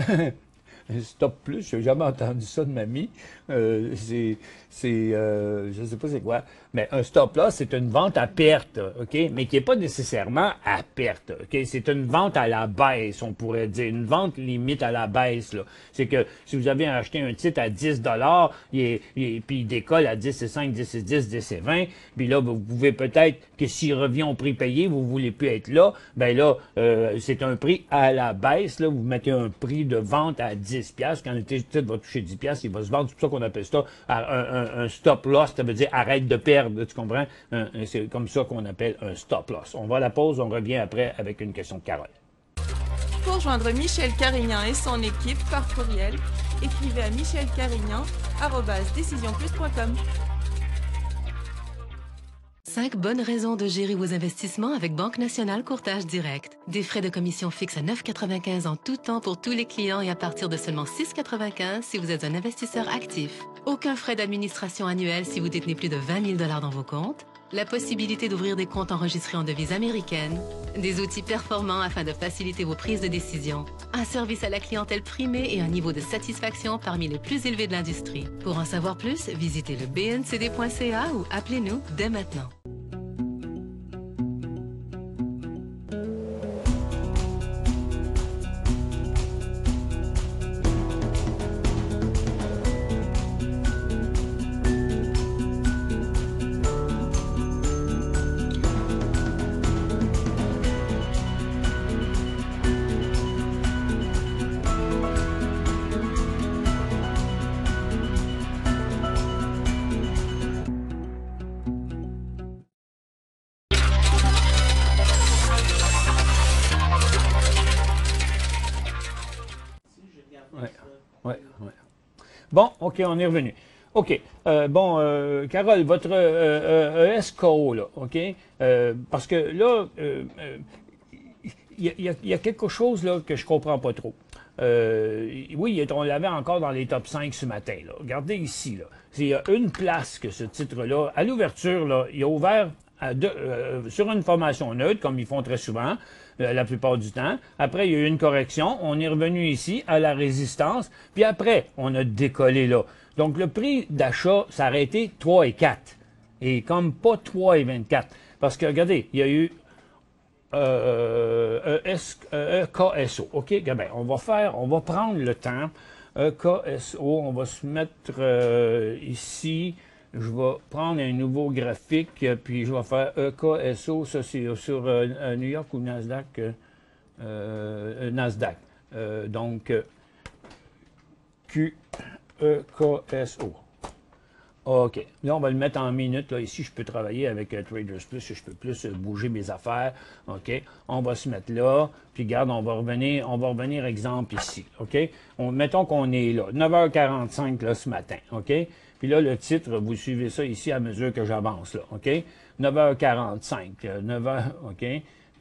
Stop plus, j'ai jamais entendu ça de mamie. Euh, c'est, c'est, euh, je sais pas c'est quoi. Mais un stop loss, c'est une vente à perte, ok, mais qui est pas nécessairement à perte, ok. C'est une vente à la baisse, on pourrait dire, une vente limite à la baisse là. C'est que si vous avez acheté un titre à dix dollars, puis il décolle à dix et cinq, dix et dix, dix et vingt, puis là vous pouvez peut-être que s'il revient au prix payé, vous voulez plus être là, ben là euh, c'est un prix à la baisse là. Vous mettez un prix de vente à dix piastres, quand le titre va toucher dix piastres, il va se vendre. C'est pour ça qu'on appelle ça un, un, un stop loss, ça veut dire arrête de perdre, tu comprends? C'est comme ça qu'on appelle un stop loss. On va à la pause, on revient après avec une question de Carole. Pour joindre Michel Carignan et son équipe par courriel, écrivez à michel carignan arobase décision plus point com. Cinq bonnes raisons de gérer vos investissements avec Banque Nationale Courtage Direct. Des frais de commission fixes à neuf virgule quatre-vingt-quinze en tout temps pour tous les clients et à partir de seulement six virgule quatre-vingt-quinze si vous êtes un investisseur actif. Aucun frais d'administration annuel si vous détenez plus de vingt mille dollars dans vos comptes. La possibilité d'ouvrir des comptes enregistrés en devise américaine. Des outils performants afin de faciliter vos prises de décision. Un service à la clientèle primé et un niveau de satisfaction parmi les plus élevés de l'industrie. Pour en savoir plus, visitez le b n c d point c a ou appelez-nous dès maintenant. Bon, OK, on est revenu. OK. Euh, bon, euh, Carole, votre euh, euh, E S K O, là, OK? Euh, parce que là, il euh, y, y, y a quelque chose là, que je comprends pas trop. Euh, oui, on l'avait encore dans les top cinq ce matin. Là. Regardez ici. Là. Il y a une place que ce titre-là, à l'ouverture, là, il a ouvert à deux, euh, sur une formation neutre, comme ils font très souvent, euh, la plupart du temps. Après, il y a eu une correction. On est revenu ici à la résistance. Puis après, on a décollé là. Donc, le prix d'achat, ça aurait été trois et quatre. Et comme pas trois et vingt-quatre. Parce que, regardez, il y a eu euh, E K S O. OK? Ben, on va faire, on va prendre le temps. E K S O, on va se mettre euh, ici. Je vais prendre un nouveau graphique, puis je vais faire E K S O, ça c'est sur euh, New York ou Nasdaq. Euh, euh, Nasdaq. Euh, donc, Q E K S O. OK. Là, on va le mettre en minutes. Là. Ici, je peux travailler avec euh, Traders Plus, je peux plus euh, bouger mes affaires. OK. On va se mettre là. Puis, regarde, on va revenir, on va revenir exemple ici. OK. On, mettons qu'on est là, neuf heures quarante-cinq là, ce matin. OK. Puis là, le titre, vous suivez ça ici à mesure que j'avance, là, OK? neuf heures quarante-cinq, neuf heures, OK?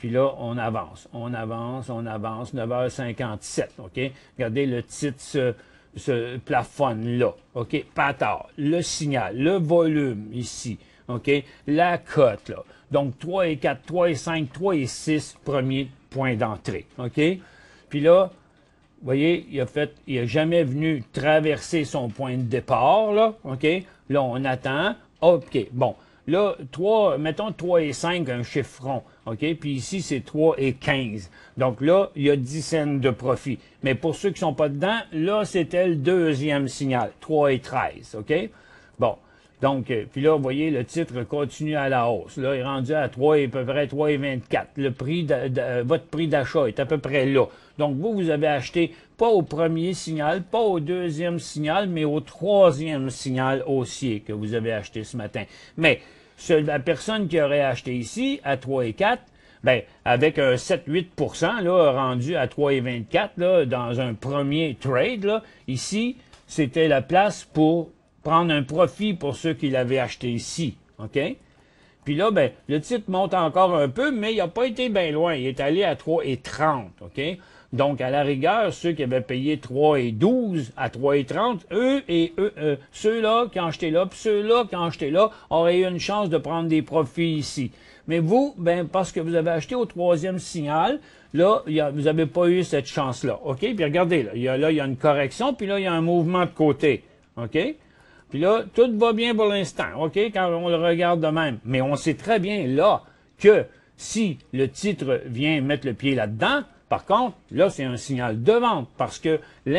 Puis là, on avance, on avance, on avance, neuf heures cinquante-sept, OK? Regardez, le titre se, se plafonne là, OK? Pas tard. Le signal, le volume ici, OK? La cote, là. Donc, trois et quatre, trois et cinq, trois et six, premier point d'entrée, OK? Puis là, vous voyez, il a fait, il n'a jamais venu traverser son point de départ, là, OK? Là, on attend. OK, bon. Là, trois, mettons trois et cinq, un chiffre rond, OK? Puis ici, c'est trois et quinze. Donc là, il y a dix cents de profit. Mais pour ceux qui ne sont pas dedans, là, c'était le deuxième signal, trois et treize, OK? Bon. Donc, euh, puis là, vous voyez, le titre continue à la hausse. Là, il est rendu à trois et à peu près trois et vingt-quatre. Le prix de, de, votre prix d'achat est à peu près là. Donc, vous, vous avez acheté pas au premier signal, pas au deuxième signal, mais au troisième signal haussier que vous avez acheté ce matin. Mais la personne qui aurait acheté ici, à trois et quatre, ben, avec un sept à huit pour cent là, rendu à trois et vingt-quatre, là, dans un premier trade, là, ici, c'était la place pour prendre un profit pour ceux qui l'avaient acheté ici, OK? Puis là, ben, le titre monte encore un peu, mais il n'a pas été bien loin. Il est allé à trois et trente, OK? Donc, à la rigueur, ceux qui avaient payé trois et douze à trois et trente, eux et eux, euh, ceux-là qui ont acheté là, puis ceux-là qui ont acheté là, auraient eu une chance de prendre des profits ici. Mais vous, ben, parce que vous avez acheté au troisième signal, là, y a, vous n'avez pas eu cette chance-là, OK? Puis regardez, là, il y a, là, il y a une correction, puis là, il y a un mouvement de côté, OK? Puis là, tout va bien pour l'instant, OK, quand on le regarde de même. Mais on sait très bien là que si le titre vient mettre le pied là-dedans, par contre, là, c'est un signal de vente parce que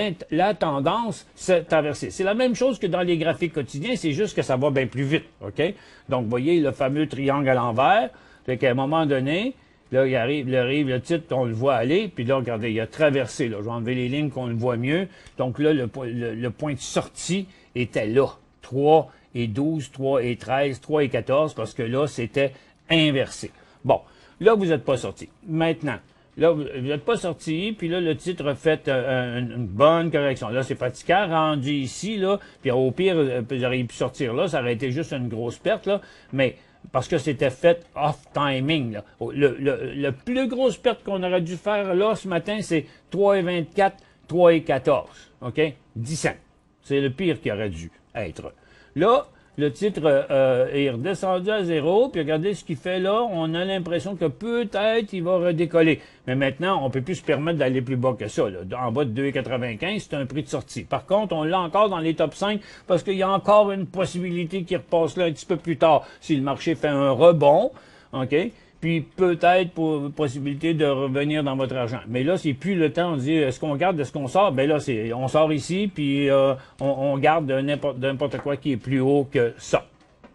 la tendance s'est inversée. C'est la même chose que dans les graphiques quotidiens, c'est juste que ça va bien plus vite, OK? Donc, vous voyez le fameux triangle à l'envers, fait qu'à un moment donné, là, il arrive, il arrive, le titre, on le voit aller, puis là, regardez, il a traversé, là, je vais enlever les lignes qu'on le voit mieux. Donc là, le, le, le point de sortie était là. trois et douze, trois et treize, trois et quatorze, parce que là, c'était inversé. Bon, là, vous n'êtes pas sorti. Maintenant, là, vous n'êtes pas sorti, puis là, le titre a fait euh, une, une bonne correction. Là, c'est fatigant, rendu ici, là, puis au pire, euh, j'aurais pu sortir là, ça aurait été juste une grosse perte, là, mais parce que c'était fait off-timing, là. Le, le, le plus grosse perte qu'on aurait dû faire, là, ce matin, c'est trois et vingt-quatre, trois et quatorze, OK? dix cents. C'est le pire qui aurait dû être. Là, le titre euh, est redescendu à zéro, puis regardez ce qu'il fait là, on a l'impression que peut-être il va redécoller. Mais maintenant, on ne peut plus se permettre d'aller plus bas que ça. Là. En bas de deux virgule quatre-vingt-quinze, c'est un prix de sortie. Par contre, on l'a encore dans les top cinq parce qu'il y a encore une possibilité qu'il repasse là un petit peu plus tard. Si le marché fait un rebond, OK? Puis peut-être pour possibilité de revenir dans votre argent. Mais là, c'est plus le temps de dire est-ce qu'on garde, est-ce qu'on sort? Ben là, c'est on sort ici, puis euh, on, on garde n'importe quoi qui est plus haut que ça.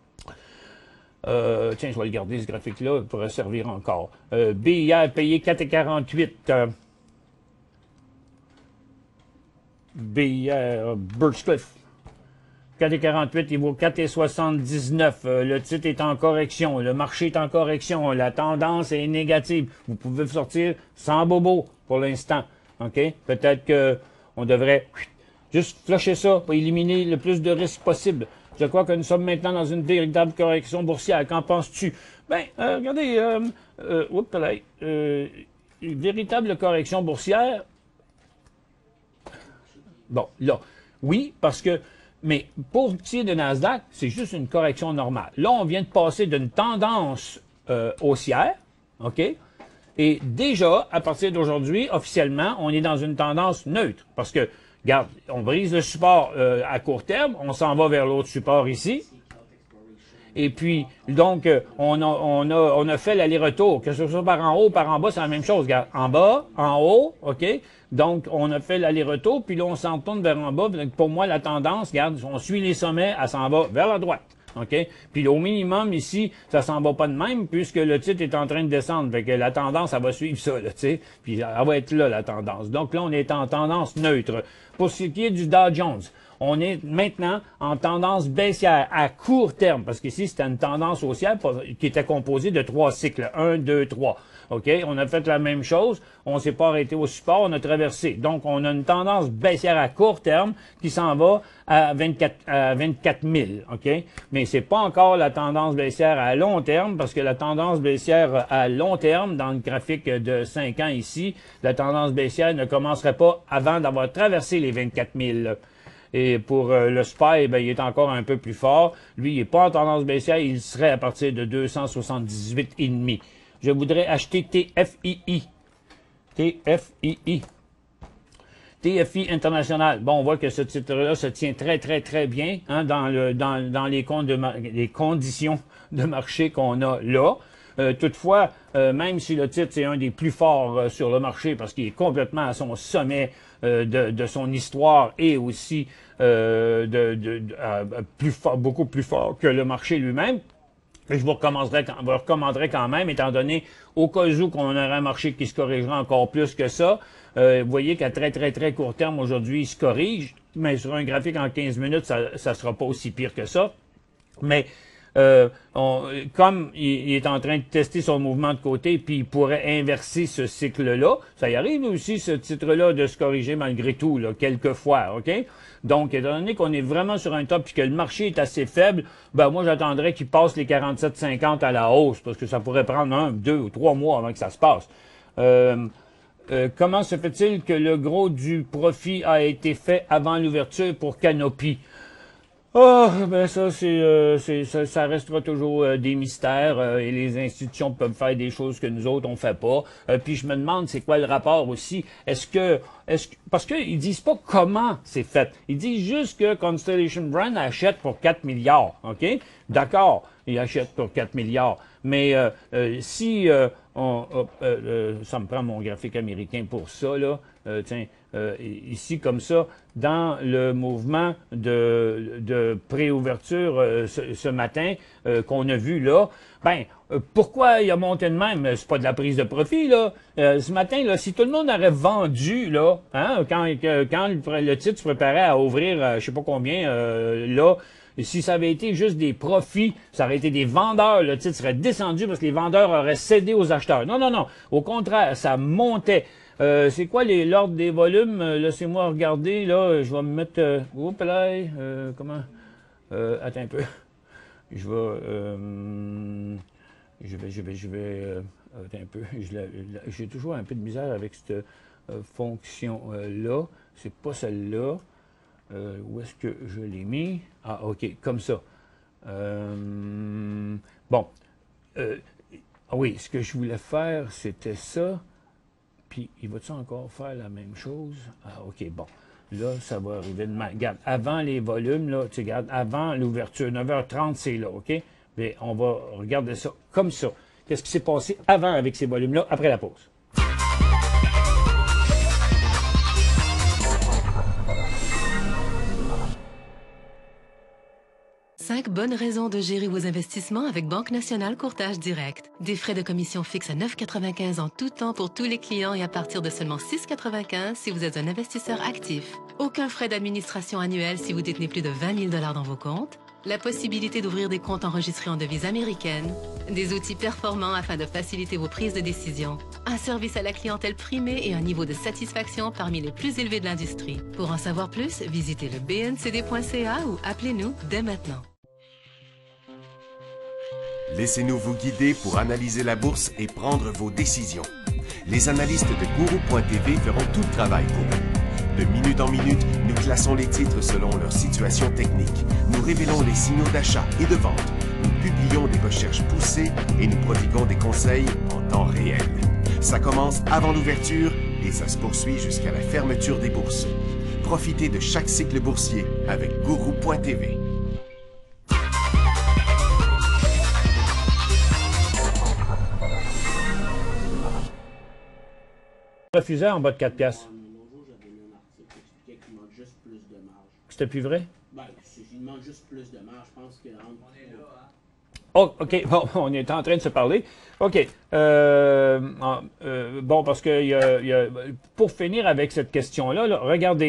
Euh, tiens, je vais le garder, ce graphique-là, il pourrait servir encore. Euh, B hier payé quatre virgule quarante-huit. Euh, B hier, Birchcliff. quatre virgule quarante-huit, il vaut quatre virgule soixante-dix-neuf. Euh, le titre est en correction. Le marché est en correction. La tendance est négative. Vous pouvez sortir sans bobo pour l'instant. OK? Peut-être qu'on devrait juste flusher ça pour éliminer le plus de risques possible. Je crois que nous sommes maintenant dans une véritable correction boursière. Qu'en penses-tu? Ben, euh, regardez, euh, euh, oups, là, euh, une véritable correction boursière. Bon, là, oui, parce que mais pour ce qui est de Nasdaq, c'est juste une correction normale. Là, on vient de passer d'une tendance euh, haussière, OK? Et déjà, à partir d'aujourd'hui, officiellement, on est dans une tendance neutre. Parce que, regarde, on brise le support euh, à court terme, on s'en va vers l'autre support ici. Et puis, donc, euh, on, a, on, a, on a fait l'aller-retour, que ce soit par en haut ou par en bas, c'est la même chose. Regarde, en bas, en haut, OK? Donc, on a fait l'aller-retour, puis là, on s'en tourne vers en bas. Donc, pour moi, la tendance, regarde, on suit les sommets, elle s'en va vers la droite. OK? Puis au minimum, ici, ça s'en va pas de même, puisque le titre est en train de descendre. Fait que la tendance, elle va suivre ça, là, tu sais. Puis elle va être là, la tendance. Donc là, on est en tendance neutre. Pour ce qui est du Dow Jones, On est maintenant en tendance baissière à court terme, parce qu'ici, c'était une tendance haussière qui était composée de trois cycles. Un, deux, trois. OK? On a fait la même chose. On ne s'est pas arrêté au support. On a traversé. Donc, on a une tendance baissière à court terme qui s'en va à vingt-quatre, à vingt-quatre mille. OK? Mais c'est pas encore la tendance baissière à long terme, parce que la tendance baissière à long terme, dans le graphique de cinq ans ici, la tendance baissière ne commencerait pas avant d'avoir traversé les vingt-quatre mille. Et pour euh, le S P Y, ben, il est encore un peu plus fort. Lui, il n'est pas en tendance baissière, il serait à partir de deux cent soixante-dix-huit virgule cinq. Je voudrais acheter T F I I. T F I I. T F I International. Bon, on voit que ce titre-là se tient très, très, très bien hein, dans, le, dans, dans les, comptes de les conditions de marché qu'on a là. Euh, toutefois, euh, même si le titre c'est un des plus forts euh, sur le marché parce qu'il est complètement à son sommet euh, de, de son histoire et aussi euh, de, de, de, euh, plus fort, beaucoup plus fort que le marché lui-même, je vous recommanderais, vous recommanderais quand même, étant donné au cas où qu'on aurait un marché qui se corrigera encore plus que ça. Euh, vous voyez qu'à très, très, très court terme, aujourd'hui, il se corrige, mais sur un graphique en quinze minutes, ça ne sera pas aussi pire que ça. Mais euh, on, comme il, il est en train de tester son mouvement de côté, puis il pourrait inverser ce cycle-là, ça y arrive aussi, ce titre-là, de se corriger malgré tout, là, quelquefois, OK? Donc, étant donné qu'on est vraiment sur un top et que le marché est assez faible, ben moi, j'attendrais qu'il passe les quarante-sept cinquante à la hausse, parce que ça pourrait prendre un, deux ou trois mois avant que ça se passe. Euh, euh, comment se fait-il que le gros du profit a été fait avant l'ouverture pour Canopy? Ah, oh, ben ça, c'est, euh, c'est, ça, ça restera toujours euh, des mystères euh, et les institutions peuvent faire des choses que nous autres on fait pas. Euh, puis je me demande c'est quoi le rapport aussi. Est-ce que, est-ce que, parce qu'ils disent pas comment c'est fait. Ils disent juste que Constellation Brand achète pour quatre milliards, ok? D'accord, ils achètent pour quatre milliards. Mais euh, euh, si euh, on, euh, euh, ça me prend mon graphique américain pour ça là, euh, tiens. Euh, ici, comme ça, dans le mouvement de, de préouverture euh, ce, ce matin euh, qu'on a vu là, ben euh, pourquoi il a monté de même? C'est pas de la prise de profit, là. Euh, ce matin, là, si tout le monde aurait vendu, là, hein, quand, quand le, le titre se préparait à ouvrir, euh, je sais pas combien, euh, là, si ça avait été juste des profits, ça aurait été des vendeurs, le titre serait descendu parce que les vendeurs auraient cédé aux acheteurs. Non, non, non. Au contraire, ça montait. Euh, c'est quoi les l'ordre des volumes? Euh, Laissez-moi regarder, là, je vais me mettre... Euh, oups là, euh, comment? Euh, attends un peu. Je vais... Euh, je vais... Je vais... Je vais... Euh, attends un peu. J'ai toujours un peu de misère avec cette euh, fonction-là. C'est pas celle-là. Euh, où est-ce que je l'ai mis? Ah, OK, comme ça. Euh, bon. Euh, oui, ce que je voulais faire, c'était ça. Puis, il va-tu encore faire la même chose? Ah, OK, bon. Là, ça va arriver de mal. Regarde, avant les volumes, là, tu regardes, avant l'ouverture, neuf heures trente, c'est là, OK? Mais on va regarder ça comme ça. Qu'est-ce qui s'est passé avant avec ces volumes-là, après la pause? Cinq bonnes raisons de gérer vos investissements avec Banque Nationale Courtage Direct. Des frais de commission fixes à neuf virgule quatre-vingt-quinze en tout temps pour tous les clients et à partir de seulement six virgule quatre-vingt-quinze si vous êtes un investisseur actif. Aucun frais d'administration annuel si vous détenez plus de vingt mille dollars dans vos comptes. La possibilité d'ouvrir des comptes enregistrés en devise américaine. Des outils performants afin de faciliter vos prises de décision. Un service à la clientèle primé et un niveau de satisfaction parmi les plus élevés de l'industrie. Pour en savoir plus, visitez le b n c d point c a ou appelez-nous dès maintenant. Laissez-nous vous guider pour analyser la bourse et prendre vos décisions. Les analystes de Guru point t v feront tout le travail pour vous. De minute en minute, nous classons les titres selon leur situation technique. Nous révélons les signaux d'achat et de vente. Nous publions des recherches poussées et nous prodiguons des conseils en temps réel. Ça commence avant l'ouverture et ça se poursuit jusqu'à la fermeture des bourses. Profitez de chaque cycle boursier avec Guru point t v. Refusait en bas de quatre piastres. L'autre jour, j'avais lu un article qui expliquait qu'il manque juste plus de marge. C'était plus vrai? Ben, il manque juste plus de marge. Je pense que... On est là, hein? Oh, OK. Bon, on est en train de se parler. OK. Euh, euh, bon, parce que y a, y a, pour finir avec cette question-là, là, regardez, là.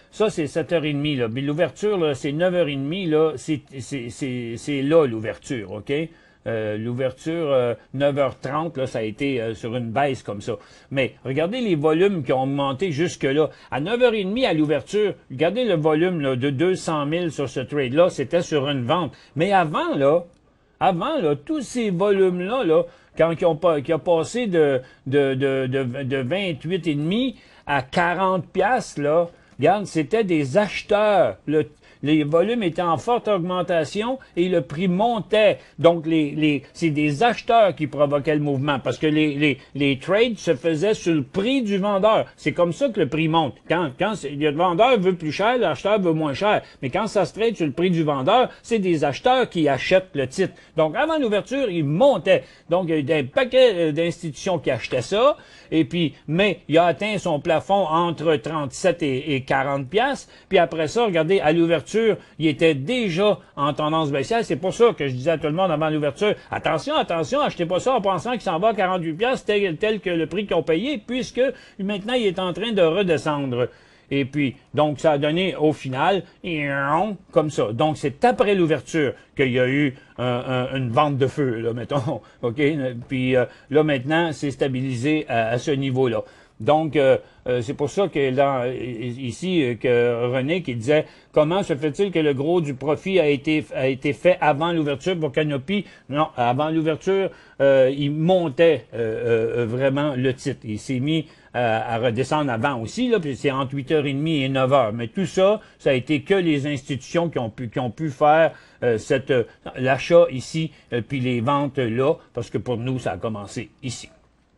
ça, c'est sept heures trente, là. Puis l'ouverture, là, c'est neuf heures trente, là. C'est là, l'ouverture, OK? Euh, l'ouverture, euh, neuf heures trente, là, ça a été euh, sur une baisse comme ça. Mais regardez les volumes qui ont augmenté jusque-là. À neuf heures trente, à l'ouverture, regardez le volume là, de deux cent mille sur ce trade-là, c'était sur une vente. Mais avant, là, avant, là, tous ces volumes-là, là, quand ils ont pas, qui a passé de, de, de, de, de vingt-huit virgule cinq à quarante piastres, là, regarde, c'était des acheteurs. Le, les volumes étaient en forte augmentation et le prix montait. Donc, les, les, c'est des acheteurs qui provoquaient le mouvement parce que les, les, les trades se faisaient sur le prix du vendeur. C'est comme ça que le prix monte. Quand, quand le vendeur veut plus cher, l'acheteur veut moins cher. Mais quand ça se trade sur le prix du vendeur, c'est des acheteurs qui achètent le titre. Donc, avant l'ouverture, il montait. Donc, il y a un paquet d'institutions qui achetaient ça. Et puis, mais il a atteint son plafond entre trente-sept et, et quarante piastres. Puis après ça, regardez, à l'ouverture, il était déjà en tendance baissière. C'est pour ça que je disais à tout le monde avant l'ouverture, attention, attention, achetez pas ça en pensant qu'il s'en va à quarante-huit piastres tel, tel que le prix qu'ils ont payé, puisque maintenant, il est en train de redescendre. Et puis, donc, ça a donné au final, comme ça. Donc, c'est après l'ouverture qu'il y a eu un, un, une vente de feu, là, mettons. OK? Puis euh, là, maintenant, c'est stabilisé à, à ce niveau-là. Donc, euh, euh, c'est pour ça que là, ici, que René qui disait comment se fait-il que le gros du profit a été a été fait avant l'ouverture pour Canopy? Non, avant l'ouverture, euh, il montait euh, euh, vraiment le titre. Il s'est mis euh, à redescendre avant aussi, là, puis c'est entre huit heures trente et neuf heures. Mais tout ça, ça a été que les institutions qui ont pu qui ont pu faire euh, cette euh, l'achat ici, euh, puis les ventes là, parce que pour nous, ça a commencé ici.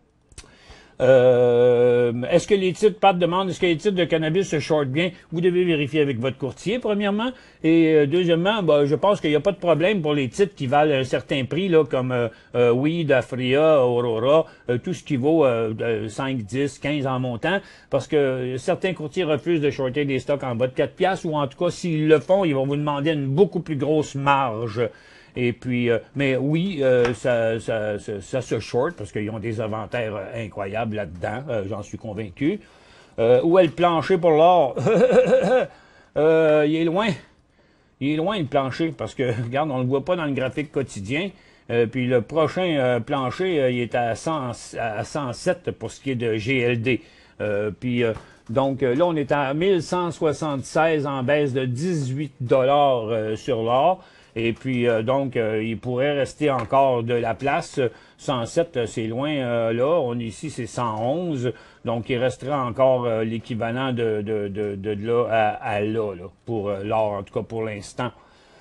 Euh, est-ce que les titres, Pat demande, est-ce que les titres de cannabis se shortent bien? Vous devez vérifier avec votre courtier, premièrement. Et euh, deuxièmement, ben, je pense qu'il n'y a pas de problème pour les titres qui valent un certain prix, là, comme euh, euh, Weed, Afria, Aurora, euh, tout ce qui vaut euh, cinq, dix, quinze en montant, parce que certains courtiers refusent de shorter des stocks en bas de quatre piastres, ou en tout cas, s'ils le font, ils vont vous demander une beaucoup plus grosse marge. Et puis, euh, mais oui, euh, ça, ça, ça, ça se short parce qu'ils ont des inventaires euh, incroyables là-dedans, euh, j'en suis convaincu. Euh, où est le plancher pour l'or? euh, il est loin. Il est loin le plancher parce que, regarde, on ne le voit pas dans le graphique quotidien. Euh, puis le prochain euh, plancher, euh, il est à, cent, à cent sept pour ce qui est de G L D. Euh, puis euh, donc là, on est à mille cent soixante-seize en baisse de dix-huit dollars euh, sur l'or. Et puis, euh, donc, euh, il pourrait rester encore de la place. cent sept, euh, c'est loin euh, là. On ici, c'est cent onze. Donc, il restera encore euh, l'équivalent de, de, de, de là à, à là, là, pour euh, l'or, en tout cas pour l'instant.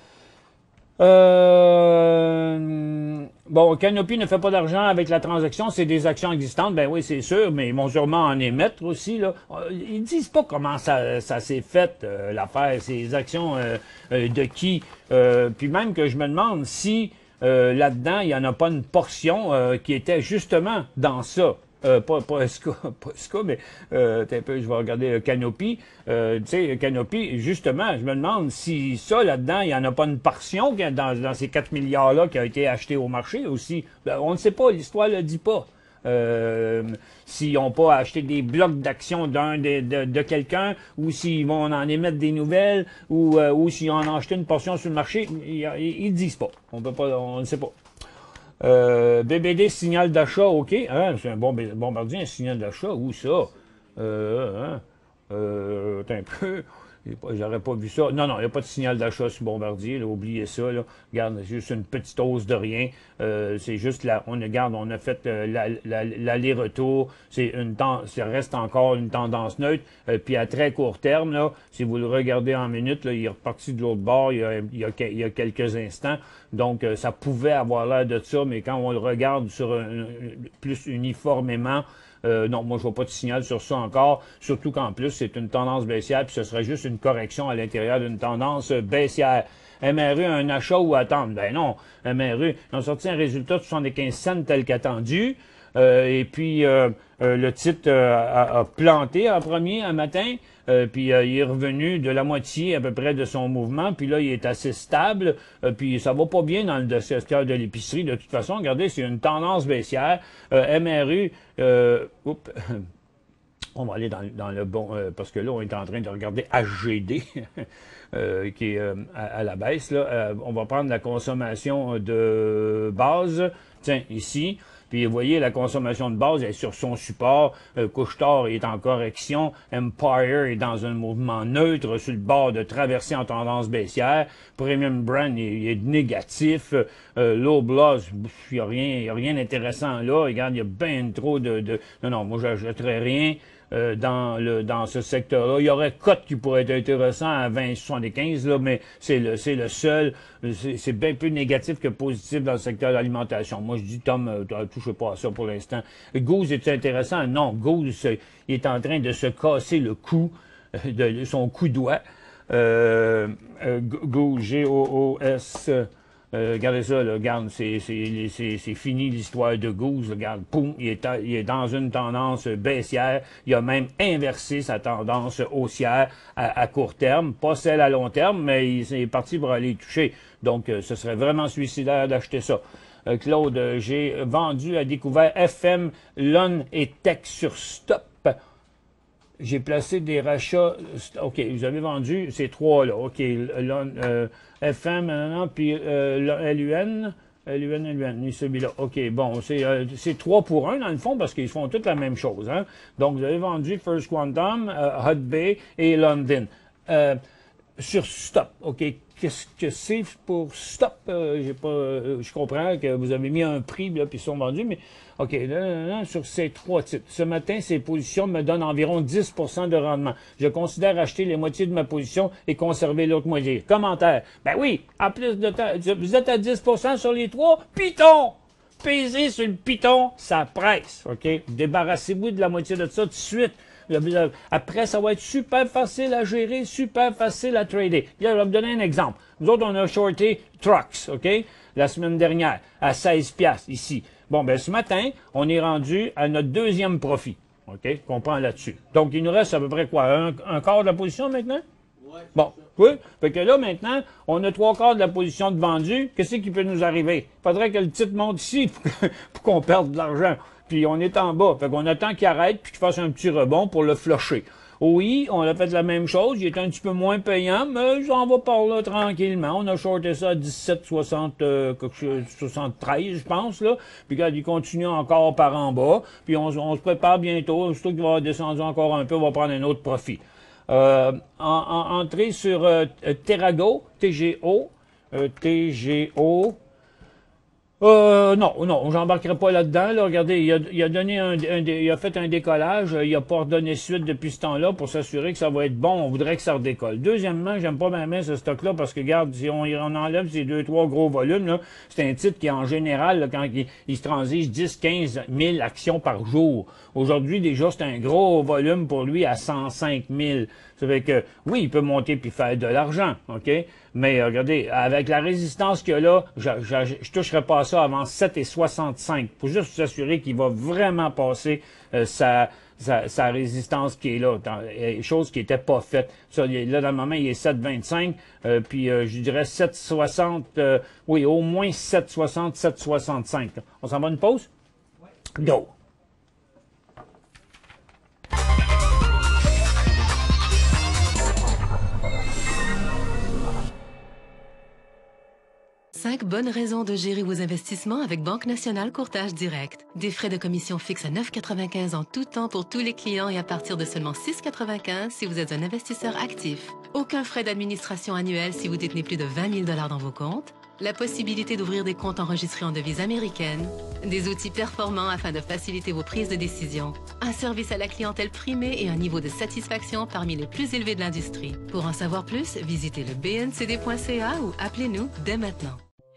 Euh, bon, Canopy ne fait pas d'argent avec la transaction, c'est des actions existantes, ben oui, c'est sûr, mais ils vont sûrement en émettre aussi, là. Ils disent pas comment ça, ça s'est fait, euh, l'affaire, ces actions euh, euh, de qui. Euh, puis même que je me demande si euh, là-dedans, il n'y en a pas une portion euh, qui était justement dans ça. Euh, pas, pas S K, pas S K, mais euh, un peu, je vais regarder euh, Canopy. Euh, tu sais, Canopy, justement, je me demande si ça, là-dedans, il n'y en a pas une portion dans, dans ces quatre milliards-là qui a été acheté au marché aussi. Ben, on ne sait pas, l'histoire ne le dit pas. Euh, s'ils n'ont pas acheté des blocs d'actions d'un de, de, de quelqu'un, ou s'ils vont en émettre des nouvelles, ou, euh, ou s'ils en ont acheté une portion sur le marché, ils ne disent pas. On peut pas, on ne sait pas. Euh, B B D, signal d'achat, OK. Hein, c'est un bon bombardier, un signal d'achat. Où ça? Euh, hein, euh, un peu. J'aurais pas vu ça. Non, non, il n'y a pas de signal d'achat sur Bombardier. Là, oubliez ça. Là. Regarde, c'est juste une petite hausse de rien. Euh, c'est juste là, on regarde, on a fait euh, l'aller-retour. La, c'est une tendance, ça reste encore une tendance neutre. Euh, puis à très court terme, là, si vous le regardez en minutes, là, il est reparti de l'autre bord il y, a, il, y a, il y a quelques instants. Donc, euh, ça pouvait avoir l'air de ça, mais quand on le regarde sur un, plus uniformément, Euh, non, moi, je vois pas de signal sur ça encore, surtout qu'en plus, c'est une tendance baissière, puis ce serait juste une correction à l'intérieur d'une tendance baissière. M R U, un achat ou attendre? Ben non, M R U, ils ont sorti un résultat de soixante-quinze cents tel qu'attendu, euh, et puis euh, euh, le titre euh, a, a planté en premier un matin, euh, puis euh, il est revenu de la moitié à peu près de son mouvement, puis là, il est assez stable, euh, puis ça va pas bien dans le secteur de l'épicerie. De toute façon, regardez, c'est une tendance baissière. Euh, M R U, euh, oups, On va aller dans, dans le bon, euh, parce que là, on est en train de regarder H G D, euh, qui est euh, à, à la baisse. Là. Euh, on va prendre la consommation de base, tiens, ici. Puis vous voyez, la consommation de base est sur son support. Euh, Couche-Tard est en correction. Empire est dans un mouvement neutre, sur le bord de traverser en tendance baissière. Premium Brand il est négatif. Euh, Low Bloss, il n'y a rien, il y a rien d'intéressant là. Regarde, il y a bien trop de, de... Non, non, moi, j'achèterais rien. Euh, dans le dans ce secteur-là. Il y aurait Cote qui pourrait être intéressant à vingt soixante-quinze, là, mais c'est le c'est le seul. C'est bien plus négatif que positif dans le secteur de l'alimentation. Moi, je dis, Tom, euh, touchez pas à ça pour l'instant. Goose est intéressant? Non, Goose, il est en train de se casser le cou, de son cou doigt. Euh, euh, Goose, G O O S... Euh, regardez ça, là, regarde, c'est fini l'histoire de Goose. Regarde, poum, il est, à, il est dans une tendance baissière. Il a même inversé sa tendance haussière à, à court terme, pas celle à long terme, mais il est parti pour aller toucher. Donc, euh, ce serait vraiment suicidaire d'acheter ça. Euh, Claude, euh, j'ai vendu à découvert F M, Lon et Tech sur stop. J'ai placé des rachats. OK, vous avez vendu ces trois-là. OK, Lon, euh, F M, non, puis euh, L U N, L U N, L U N, celui-là. OK, bon, c'est euh, trois pour un dans le fond parce qu'ils font toutes la même chose. Hein? Donc, vous avez vendu First Quantum, euh, Hut Bay et London. Euh, sur stop, OK. Qu'est-ce que c'est pour stop? Euh, j'ai pas, euh, je comprends que vous avez mis un prix, là, puis ils sont vendus, mais OK, là, là, là, sur ces trois titres. Ce matin, ces positions me donnent environ dix pour cent de rendement. Je considère acheter les moitiés de ma position et conserver l'autre moitié. Commentaire. Ben oui, en plus de temps, vous êtes à dix pour cent sur les trois, Python! Pesez sur le Python, ça presse, OK? Débarrassez-vous de la moitié de ça tout de suite. Après, ça va être super facile à gérer, super facile à trader. Là, je vais vous donner un exemple. Nous autres, on a shorté Trucks, OK? La semaine dernière, à seize piastres, ici. Bon, ben ce matin, on est rendu à notre deuxième profit, OK? Qu'on prend là-dessus. Donc, il nous reste à peu près quoi? Un, un quart de la position maintenant? Ouais, bon, oui. Fait que là, maintenant, on a trois quarts de la position de vendu. Qu'est-ce qui peut nous arriver? Il faudrait que le titre monte ici pour, pour qu'on perde de l'argent. Puis on est en bas. Fait qu'on attend qu'il arrête puis qu'il fasse un petit rebond pour le flusher. Oui, on a fait la même chose. Il est un petit peu moins payant, mais j'en vais par là tranquillement. On a shorté ça à dix-sept soixante, euh, soixante-treize, je pense, là. Puis quand il continue encore par en bas, puis on, on se prépare bientôt. Surtout qu'il va descendre encore un peu, on va prendre un autre profit. Euh, en, en, entrée sur euh, Terago, T G O, euh, T G O. Euh, non, non, j'embarquerai pas là-dedans. Là. Regardez, il a, il a donné un, un, il a fait un décollage, il a pas redonné suite depuis ce temps-là pour s'assurer que ça va être bon. On voudrait que ça redécolle. Deuxièmement, j'aime pas bien ce stock-là parce que, regarde, si on, on enlève ces deux, trois gros volumes, là, c'est un titre qui, en général, là, quand il, il se transige dix, quinze mille actions par jour. Aujourd'hui, déjà, c'est un gros volume pour lui à cent cinq mille. Ça fait que, oui, il peut monter puis faire de l'argent, OK? Mais euh, regardez, avec la résistance qu'il y a là, je, je, je toucherai pas à ça avant sept et soixante-cinq. Faut juste s'assurer qu'il va vraiment passer euh, sa, sa, sa résistance qui est là. Dans, chose qui n'était pas faite. Ça, là, dans le moment, il est sept vingt-cinq, euh, puis euh, je dirais sept soixante, euh, oui, au moins sept soixante, sept soixante-cinq. On s'en va une pause? Oui. Go! Cinq bonnes raisons de gérer vos investissements avec Banque Nationale Courtage Direct. Des frais de commission fixes à neuf quatre-vingt-quinze en tout temps pour tous les clients et à partir de seulement six quatre-vingt-quinze si vous êtes un investisseur actif. Aucun frais d'administration annuel si vous détenez plus de vingt mille dollars dans vos comptes. La possibilité d'ouvrir des comptes enregistrés en devise américaine. Des outils performants afin de faciliter vos prises de décision. Un service à la clientèle primé et un niveau de satisfaction parmi les plus élevés de l'industrie. Pour en savoir plus, visitez le b n c d point c a ou appelez-nous dès maintenant.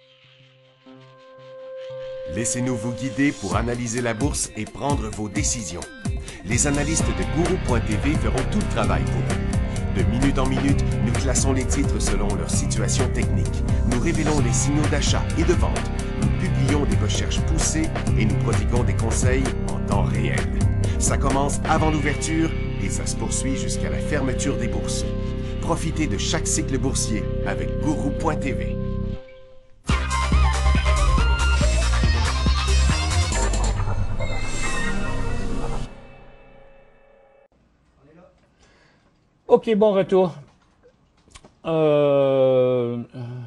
Laissez-nous vous guider pour analyser la bourse et prendre vos décisions. Les analystes de Guru point t v feront tout le travail pour vous. De minute en minute, nous classons les titres selon leur situation technique. Nous révélons les signaux d'achat et de vente. Nous publions des recherches poussées et nous prodiguons des conseils en temps réel. Ça commence avant l'ouverture et ça se poursuit jusqu'à la fermeture des bourses. Profitez de chaque cycle boursier avec Guru point t v. OK, bon retour. Euh...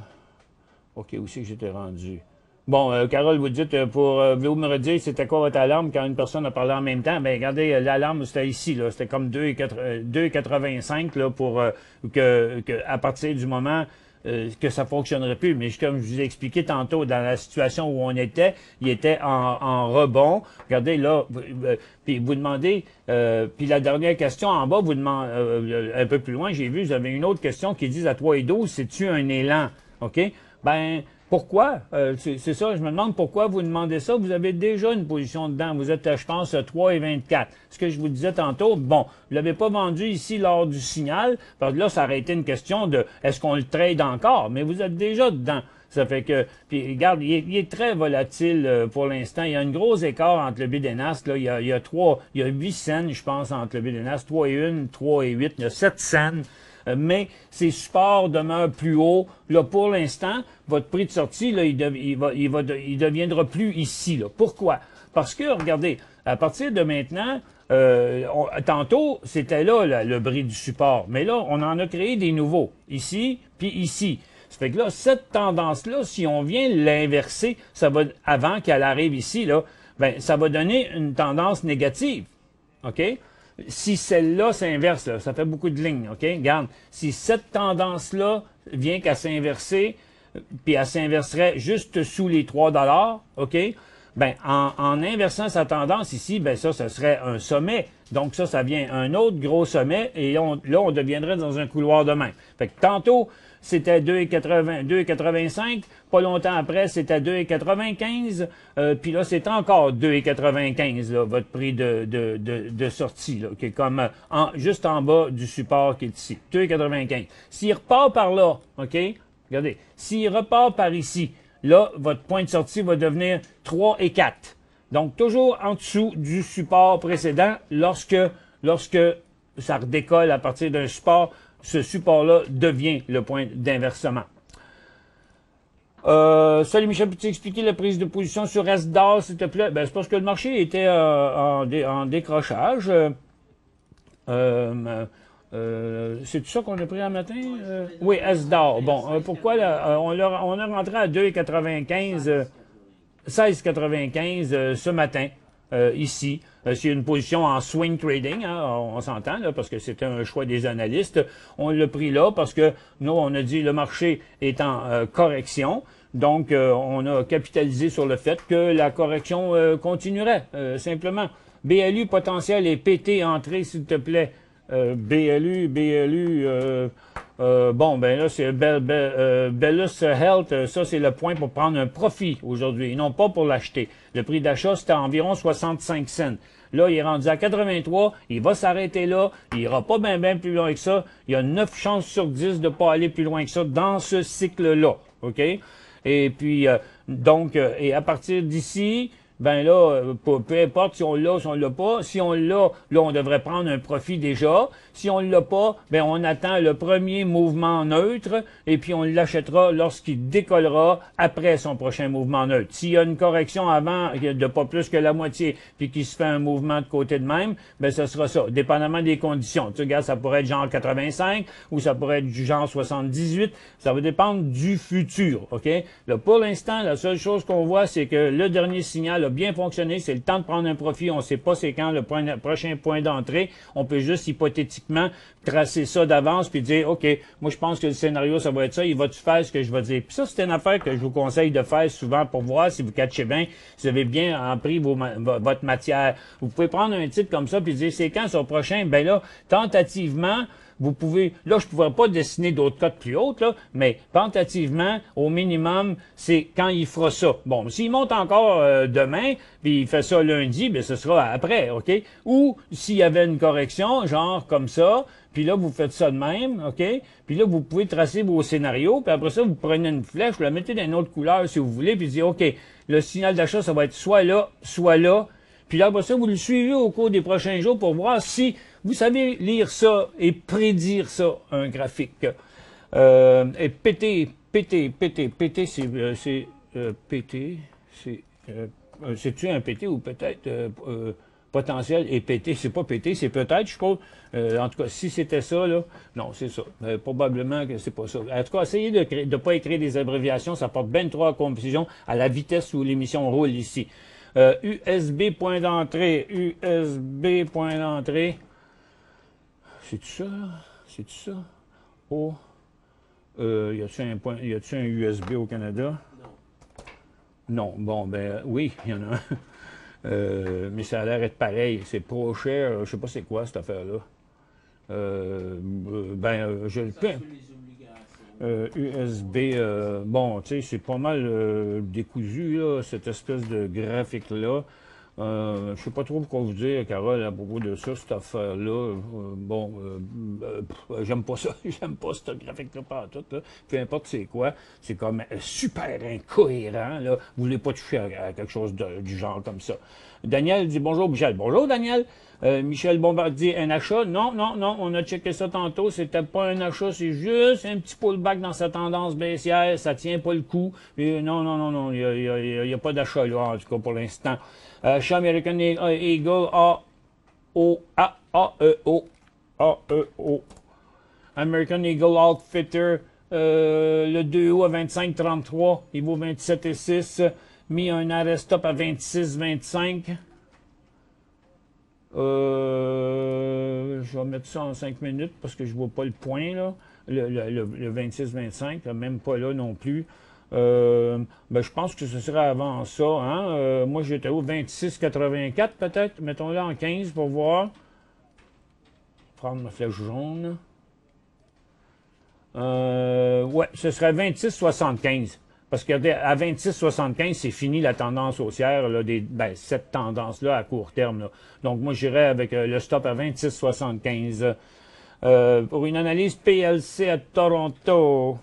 OK, où c'est que j'étais rendu? Bon, euh, Carole, vous dites, pour euh, vous me redire c'était quoi votre alarme quand une personne a parlé en même temps? Ben regardez, l'alarme, c'était ici, là. C'était comme deux virgule quatre-vingt-cinq, là, pour euh, que, que, à partir du moment euh, que ça fonctionnerait plus. Mais comme je vous ai expliqué tantôt, dans la situation où on était, il était en, en rebond. Regardez, là, euh, puis vous demandez, euh, puis la dernière question en bas, vous demandez, euh, un peu plus loin, j'ai vu, vous avez une autre question qui dit à trois et douze, c'est-tu un élan? OK? Ben, pourquoi? Euh, c'est ça, je me demande pourquoi vous demandez ça. Vous avez déjà une position dedans. Vous êtes, je pense, trois et vingt-quatre. Ce que je vous disais tantôt, bon, vous ne l'avez pas vendu ici lors du signal, parce que là, ça aurait été une question de est-ce qu'on le trade encore? Mais vous êtes déjà dedans. Ça fait que, puis regarde, il est, il est très volatile euh, pour l'instant. Il y a un gros écart entre le bid et N A S. Là, il y a, il y a trois, il y a huit cents, je pense, entre le bid et N A S. trois et un, trois et huit, il y a sept cents. Mais ces supports demeurent plus hauts. Là, pour l'instant, votre prix de sortie, là, il, de, il, va, il, va, il deviendra plus ici. Là. Pourquoi? Parce que, regardez, à partir de maintenant, euh, on, tantôt, c'était là, là le bris du support. Mais là, on en a créé des nouveaux. Ici, puis ici. Ça fait que là, cette tendance-là, si on vient l'inverser, ça va, avant qu'elle arrive ici, là, ben, ça va donner une tendance négative. OK? Si celle-là s'inverse, ça fait beaucoup de lignes, OK? Regarde, si cette tendance-là vient qu'à s'inverser, puis elle s'inverserait juste sous les trois dollars, OK? Ben, en, en inversant sa tendance ici, ben ça, ce serait un sommet. Donc ça, ça vient un autre gros sommet, et on, là, on deviendrait dans un couloir de même. Fait que tantôt, c'était deux virgule quatre-vingt-cinq. Pas longtemps après, c'était deux virgule quatre-vingt-quinze. Euh, puis là, c'est encore deux virgule quatre-vingt-quinze, là, votre prix de, de, de, de sortie, là, qui est comme euh, en, juste en bas du support qui est ici. deux virgule quatre-vingt-quinze. S'il repart par là, OK? Regardez. S'il repart par ici, là, votre point de sortie va devenir trois et quatre. Donc, toujours en dessous du support précédent lorsque, lorsque ça redécolle à partir d'un support. Ce support-là devient le point d'inversement. Euh, salut Michel, peux-tu expliquer la prise de position sur S D A R, s'il te plaît? Ben, c'est parce que le marché était euh, en, dé, en décrochage. Euh, euh, euh, c'est tout ça qu'on a pris un matin? Euh, oui, S D A R. Bon, euh, pourquoi là, on, a, on a rentré à deux virgule quatre-vingt-quinze, euh, seize virgule quatre-vingt-quinze euh, ce matin, euh, ici. C'est une position en swing trading, hein, on, on s'entend, là, parce que c'était un choix des analystes. On l'a pris là parce que nous, on a dit le marché est en euh, correction. Donc, euh, on a capitalisé sur le fait que la correction euh, continuerait, euh, simplement. B L U potentiel et P T entrée, s'il te plaît. Euh, B L U, B L U, euh, euh, bon, ben là, c'est Be Be euh, Bellus Health, ça, c'est le point pour prendre un profit aujourd'hui, et non pas pour l'acheter. Le prix d'achat, c'était environ soixante-cinq cents. Là, il est rendu à quatre-vingt-trois, il va s'arrêter là, il ira pas bien bien plus loin que ça. Il y a neuf chances sur dix de pas aller plus loin que ça dans ce cycle-là, OK? Et puis, euh, donc, euh, et à partir d'ici, ben là, peu, peu importe si on l'a ou si on l'a pas, si on l'a, là, on devrait prendre un profit déjà. Si on l'a pas, ben on attend le premier mouvement neutre et puis on l'achètera lorsqu'il décollera après son prochain mouvement neutre. S'il y a une correction avant de pas plus que la moitié puis qu'il se fait un mouvement de côté de même, ben ce sera ça, dépendamment des conditions. Tu regardes, ça pourrait être genre quatre-vingt-cinq ou ça pourrait être du genre soixante-dix-huit. Ça va dépendre du futur, OK? Là, pour l'instant, la seule chose qu'on voit, c'est que le dernier signal a bien fonctionné. C'est le temps de prendre un profit. On ne sait pas c'est quand le point, prochain point d'entrée. On peut juste hypothétiquement tracer ça d'avance puis dire, OK, moi je pense que le scénario, ça va être ça. Il va-tu faire ce que je vais dire? Puis ça, c'est une affaire que je vous conseille de faire souvent pour voir si vous catchez bien, si vous avez bien pris vos, votre matière. Vous pouvez prendre un titre comme ça puis dire, c'est quand son prochain? Ben là, tentativement, vous pouvez, là, je ne pourrais pas dessiner d'autres cotes plus hautes, là, mais tentativement, au minimum, c'est quand il fera ça. Bon, s'il monte encore euh, demain, puis il fait ça lundi, bien, ce sera après, OK? Ou s'il y avait une correction, genre comme ça, puis là, vous faites ça de même, OK? Puis là, vous pouvez tracer vos scénarios, puis après ça, vous prenez une flèche, vous la mettez dans une autre couleur si vous voulez, puis dites, OK, le signal d'achat, ça va être soit là, soit là. Puis là, après ça, vous le suivez au cours des prochains jours pour voir si vous savez lire ça et prédire ça, un graphique. Euh, et P T, P T, P T, P T, c'est euh, euh, P T, c'est... Euh, c'est-tu un P T ou peut-être... Euh, euh, potentiel est pété. C'est pas pété, c'est peut-être, je suppose. Euh, en tout cas, si c'était ça, là, non, c'est ça. Euh, probablement que c'est pas ça. En tout cas, essayez de ne pas écrire des abréviations, ça porte bien trop à confusion à la vitesse où l'émission roule ici. Euh, U S B point d'entrée, U S B point d'entrée. C'est-tu ça, là? C'est-tu ça? Oh. Euh, y a-t-il un, point, y a-t-il un U S B au Canada? Non. Non. Bon, ben, oui, il y en a un. Euh, mais ça a l'air d'être pareil. C'est pas cher. Je sais pas c'est quoi, cette affaire-là. Euh, ben, je le paie. Euh, U S B, euh, bon, tu sais, c'est pas mal euh, décousu, là, cette espèce de graphique-là. Euh, je sais pas trop quoi vous dire, Carole, à propos de ça, cette affaire-là. Euh, bon, euh, euh, j'aime pas ça. J'aime pas ce graphique-là pas tout, là. Peu importe c'est quoi. C'est comme super incohérent, là. Vous voulez pas toucher à, à quelque chose de, du genre comme ça. Daniel dit bonjour, Michel. Bonjour, Daniel. Euh, Michel Bombardier, un achat? Non, non, non, on a checké ça tantôt. C'était pas un achat, c'est juste un petit pullback dans sa tendance baissière. Ça tient pas le coup. Et non, non, non, non, il n'y a, a, a, a pas d'achat, là, en tout cas, pour l'instant. Euh, chez American Eagle, A, O, A, A, E, O, A, E, O. American Eagle Outfitter, euh, le deux août à vingt-cinq trente-trois, il vaut vingt-sept virgule six. Mis un arrêt stop à vingt-six vingt-cinq. Euh, je vais mettre ça en cinq minutes parce que je ne vois pas le point, là. Le, le, le, le vingt-six vingt-cinq, même pas là non plus. Euh, ben, je pense que ce serait avant ça. Hein? Euh, moi, j'étais au vingt-six quatre-vingt-quatre peut-être. Mettons-le en quinze pour voir. Prendre ma flèche jaune. Euh, ouais, ce serait vingt-six soixante-quinze. Parce qu'à vingt-six soixante-quinze, c'est fini la tendance haussière, là, des, ben, cette tendance-là à court terme. Là. Donc, moi, j'irais avec euh, le stop à vingt-six soixante-quinze. Euh, pour une analyse P L C à Toronto.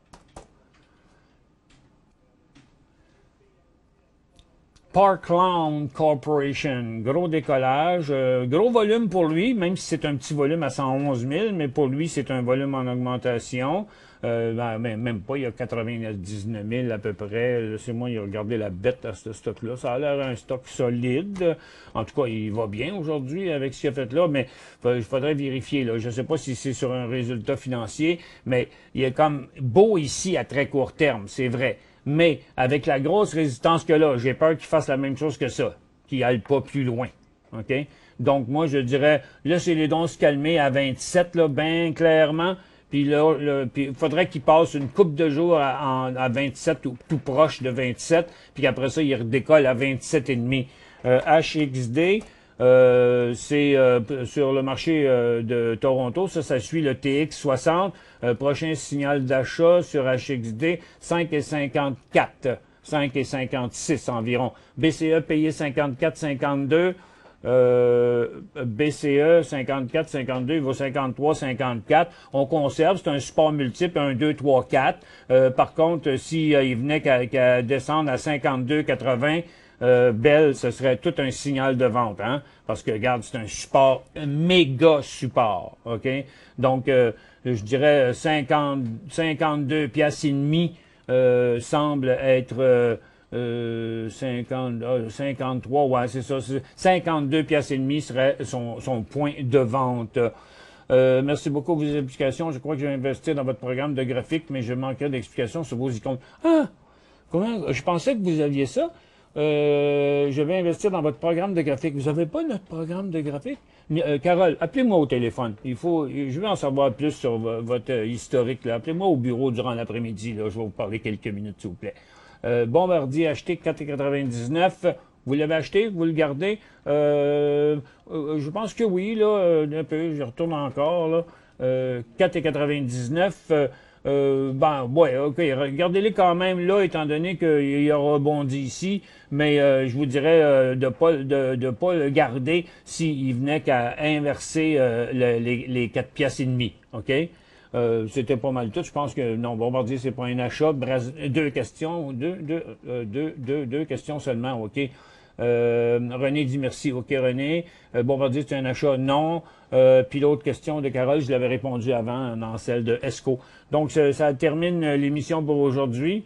Parkland Corporation, gros décollage, euh, gros volume pour lui, même si c'est un petit volume à cent onze mille, mais pour lui, c'est un volume en augmentation. Euh, ben, même pas, il y a quatre-vingt-dix-neuf mille à peu près. C'est moi, il a regardé la bête à ce stock-là. Ça a l'air un stock solide. En tout cas, il va bien aujourd'hui avec ce qu'il a fait là, mais il faudrait vérifier. Là. Je ne sais pas si c'est sur un résultat financier, mais il est comme beau ici à très court terme, c'est vrai. Mais avec la grosse résistance que là, j'ai peur qu'il fasse la même chose que ça, qu'il n'aille pas plus loin. OK? Donc, moi, je dirais, laissez-les donc se calmer à vingt-sept, là, bien clairement. Puis là, il faudrait qu'il passe une coupe de jours à, à vingt-sept ou tout proche de vingt-sept, puis qu'après ça, il redécolle à vingt-sept virgule cinq. Euh, H X D, euh, c'est euh, sur le marché euh, de Toronto, ça, ça suit le T X soixante. Euh, prochain signal d'achat sur H X D, cinq virgule cinquante-quatre, cinq virgule cinquante-six environ. B C E payé cinquante-quatre cinquante-deux. Euh, B C E cinquante-quatre cinquante-deux, il vaut cinquante-trois cinquante-quatre. On conserve, c'est un support multiple, un, deux, trois, quatre. Euh, par contre, si euh, il venait qu'à qu'à descendre à cinquante-deux quatre-vingts, euh, Bell, ce serait tout un signal de vente, hein? Parce que, regarde, c'est un support, un méga support, OK? Donc, euh, je dirais cinquante, cinquante-deux piastres et demi euh, semble être... Euh, Euh, cinquante, cinquante-trois, ouais, c'est ça. cinquante-deux piastres et demi serait son, son point de vente. Euh, merci beaucoup pour vos explications. Je crois que je vais investir dans votre programme de graphique, mais je manquerai d'explications sur vos icônes. Ah! Comment? Je pensais que vous aviez ça. Euh, je vais investir dans votre programme de graphique. Vous n'avez pas notre programme de graphique? Euh, Carole, appelez-moi au téléphone. Il faut, je veux en savoir plus sur votre historique. Appelez-moi au bureau durant l'après-midi. Je vais vous parler quelques minutes, s'il vous plaît. Euh, Bombardier acheté quatre virgule quatre-vingt-dix-neuf. Vous l'avez acheté? Vous le gardez? Euh, euh, je pense que oui, là. Euh, un peu, je retourne encore, là. Euh, quatre virgule quatre-vingt-dix-neuf. Euh, euh, ben, ouais, OK. Gardez-les quand même là, étant donné qu'il a rebondi ici. Mais euh, je vous dirais euh, de pas de, de pas le garder s'il venait qu'à inverser euh, le, les, les quatre piastres et demi. OK? Euh, c'était pas mal tout. Je pense que non, Bombardier, c'est pas un achat. Bras... Deux questions, deux, deux, euh, deux, deux, deux questions seulement, OK. Euh, René dit merci. OK, René. Euh, Bombardier, c'est un achat? Non. Euh, puis l'autre question de Carole, je l'avais répondu avant dans celle de Esco. Donc, ça, ça termine l'émission pour aujourd'hui.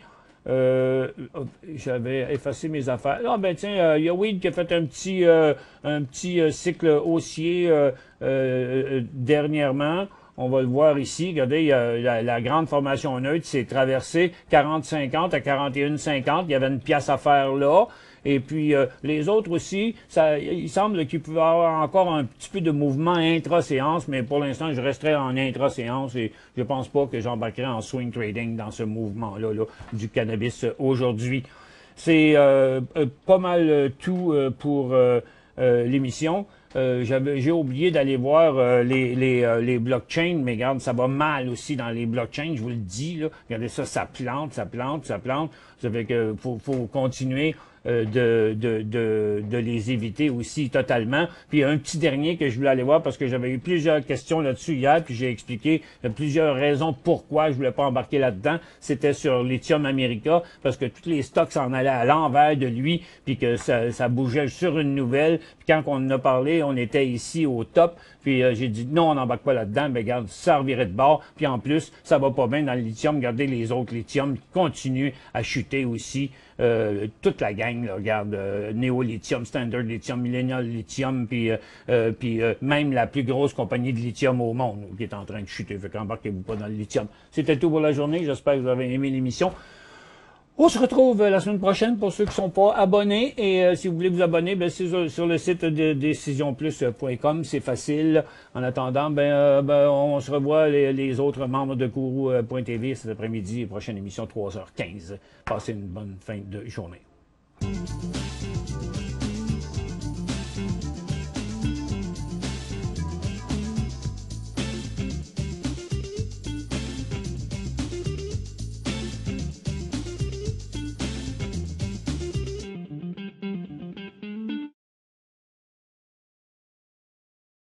Euh, J'avais effacé mes affaires. Ah ben tiens, il y a Weed qui a fait un petit, euh, un petit euh, cycle haussier euh, euh, dernièrement. On va le voir ici. Regardez, il y a la, la grande formation neutre s'est traversée quarante cinquante à quarante et un cinquante. Il y avait une pièce à faire là. Et puis, euh, les autres aussi, ça, il semble qu'il peut y avoir encore un petit peu de mouvement intra-séance, mais pour l'instant, je resterai en intra-séance et je pense pas que j'embarquerai en swing trading dans ce mouvement-là là, du cannabis euh, aujourd'hui. C'est euh, euh, pas mal euh, tout euh, pour euh, euh, l'émission. Euh, j'ai oublié d'aller voir euh, les, les, euh, les blockchains, mais regarde, ça va mal aussi dans les blockchains, je vous le dis, là. Regardez ça, ça plante, ça plante, ça plante. Ça fait que faut, faut continuer euh, de, de, de, de les éviter aussi totalement. Puis un petit dernier que je voulais aller voir parce que j'avais eu plusieurs questions là-dessus hier, puis j'ai expliqué euh, plusieurs raisons pourquoi je voulais pas embarquer là-dedans. C'était sur Lithium America, parce que tous les stocks s'en allaient à l'envers de lui, puis que ça, ça bougeait sur une nouvelle. Puis quand on en a parlé, on était ici au top. Puis euh, j'ai dit non, on n'embarque pas là-dedans. Mais regarde, ça revirait de bord. Puis en plus, ça va pas bien dans le lithium. Regardez les autres lithium qui continuent à chuter aussi. Euh, toute la gang, là, regarde, euh, Neo Lithium, Standard Lithium, Millennial Lithium, puis euh, euh, puis euh, même la plus grosse compagnie de lithium au monde qui est en train de chuter. Fait qu'embarquez-vous pas dans le lithium. C'était tout pour la journée. J'espère que vous avez aimé l'émission. On se retrouve la semaine prochaine pour ceux qui ne sont pas abonnés. Et euh, si vous voulez vous abonner, ben, c'est sur, sur le site de décision plus point com. C'est facile. En attendant, ben, euh, ben, on se revoit les, les autres membres de Guru point T V cet après-midi. Prochaine émission, trois heures quinze. Passez une bonne fin de journée.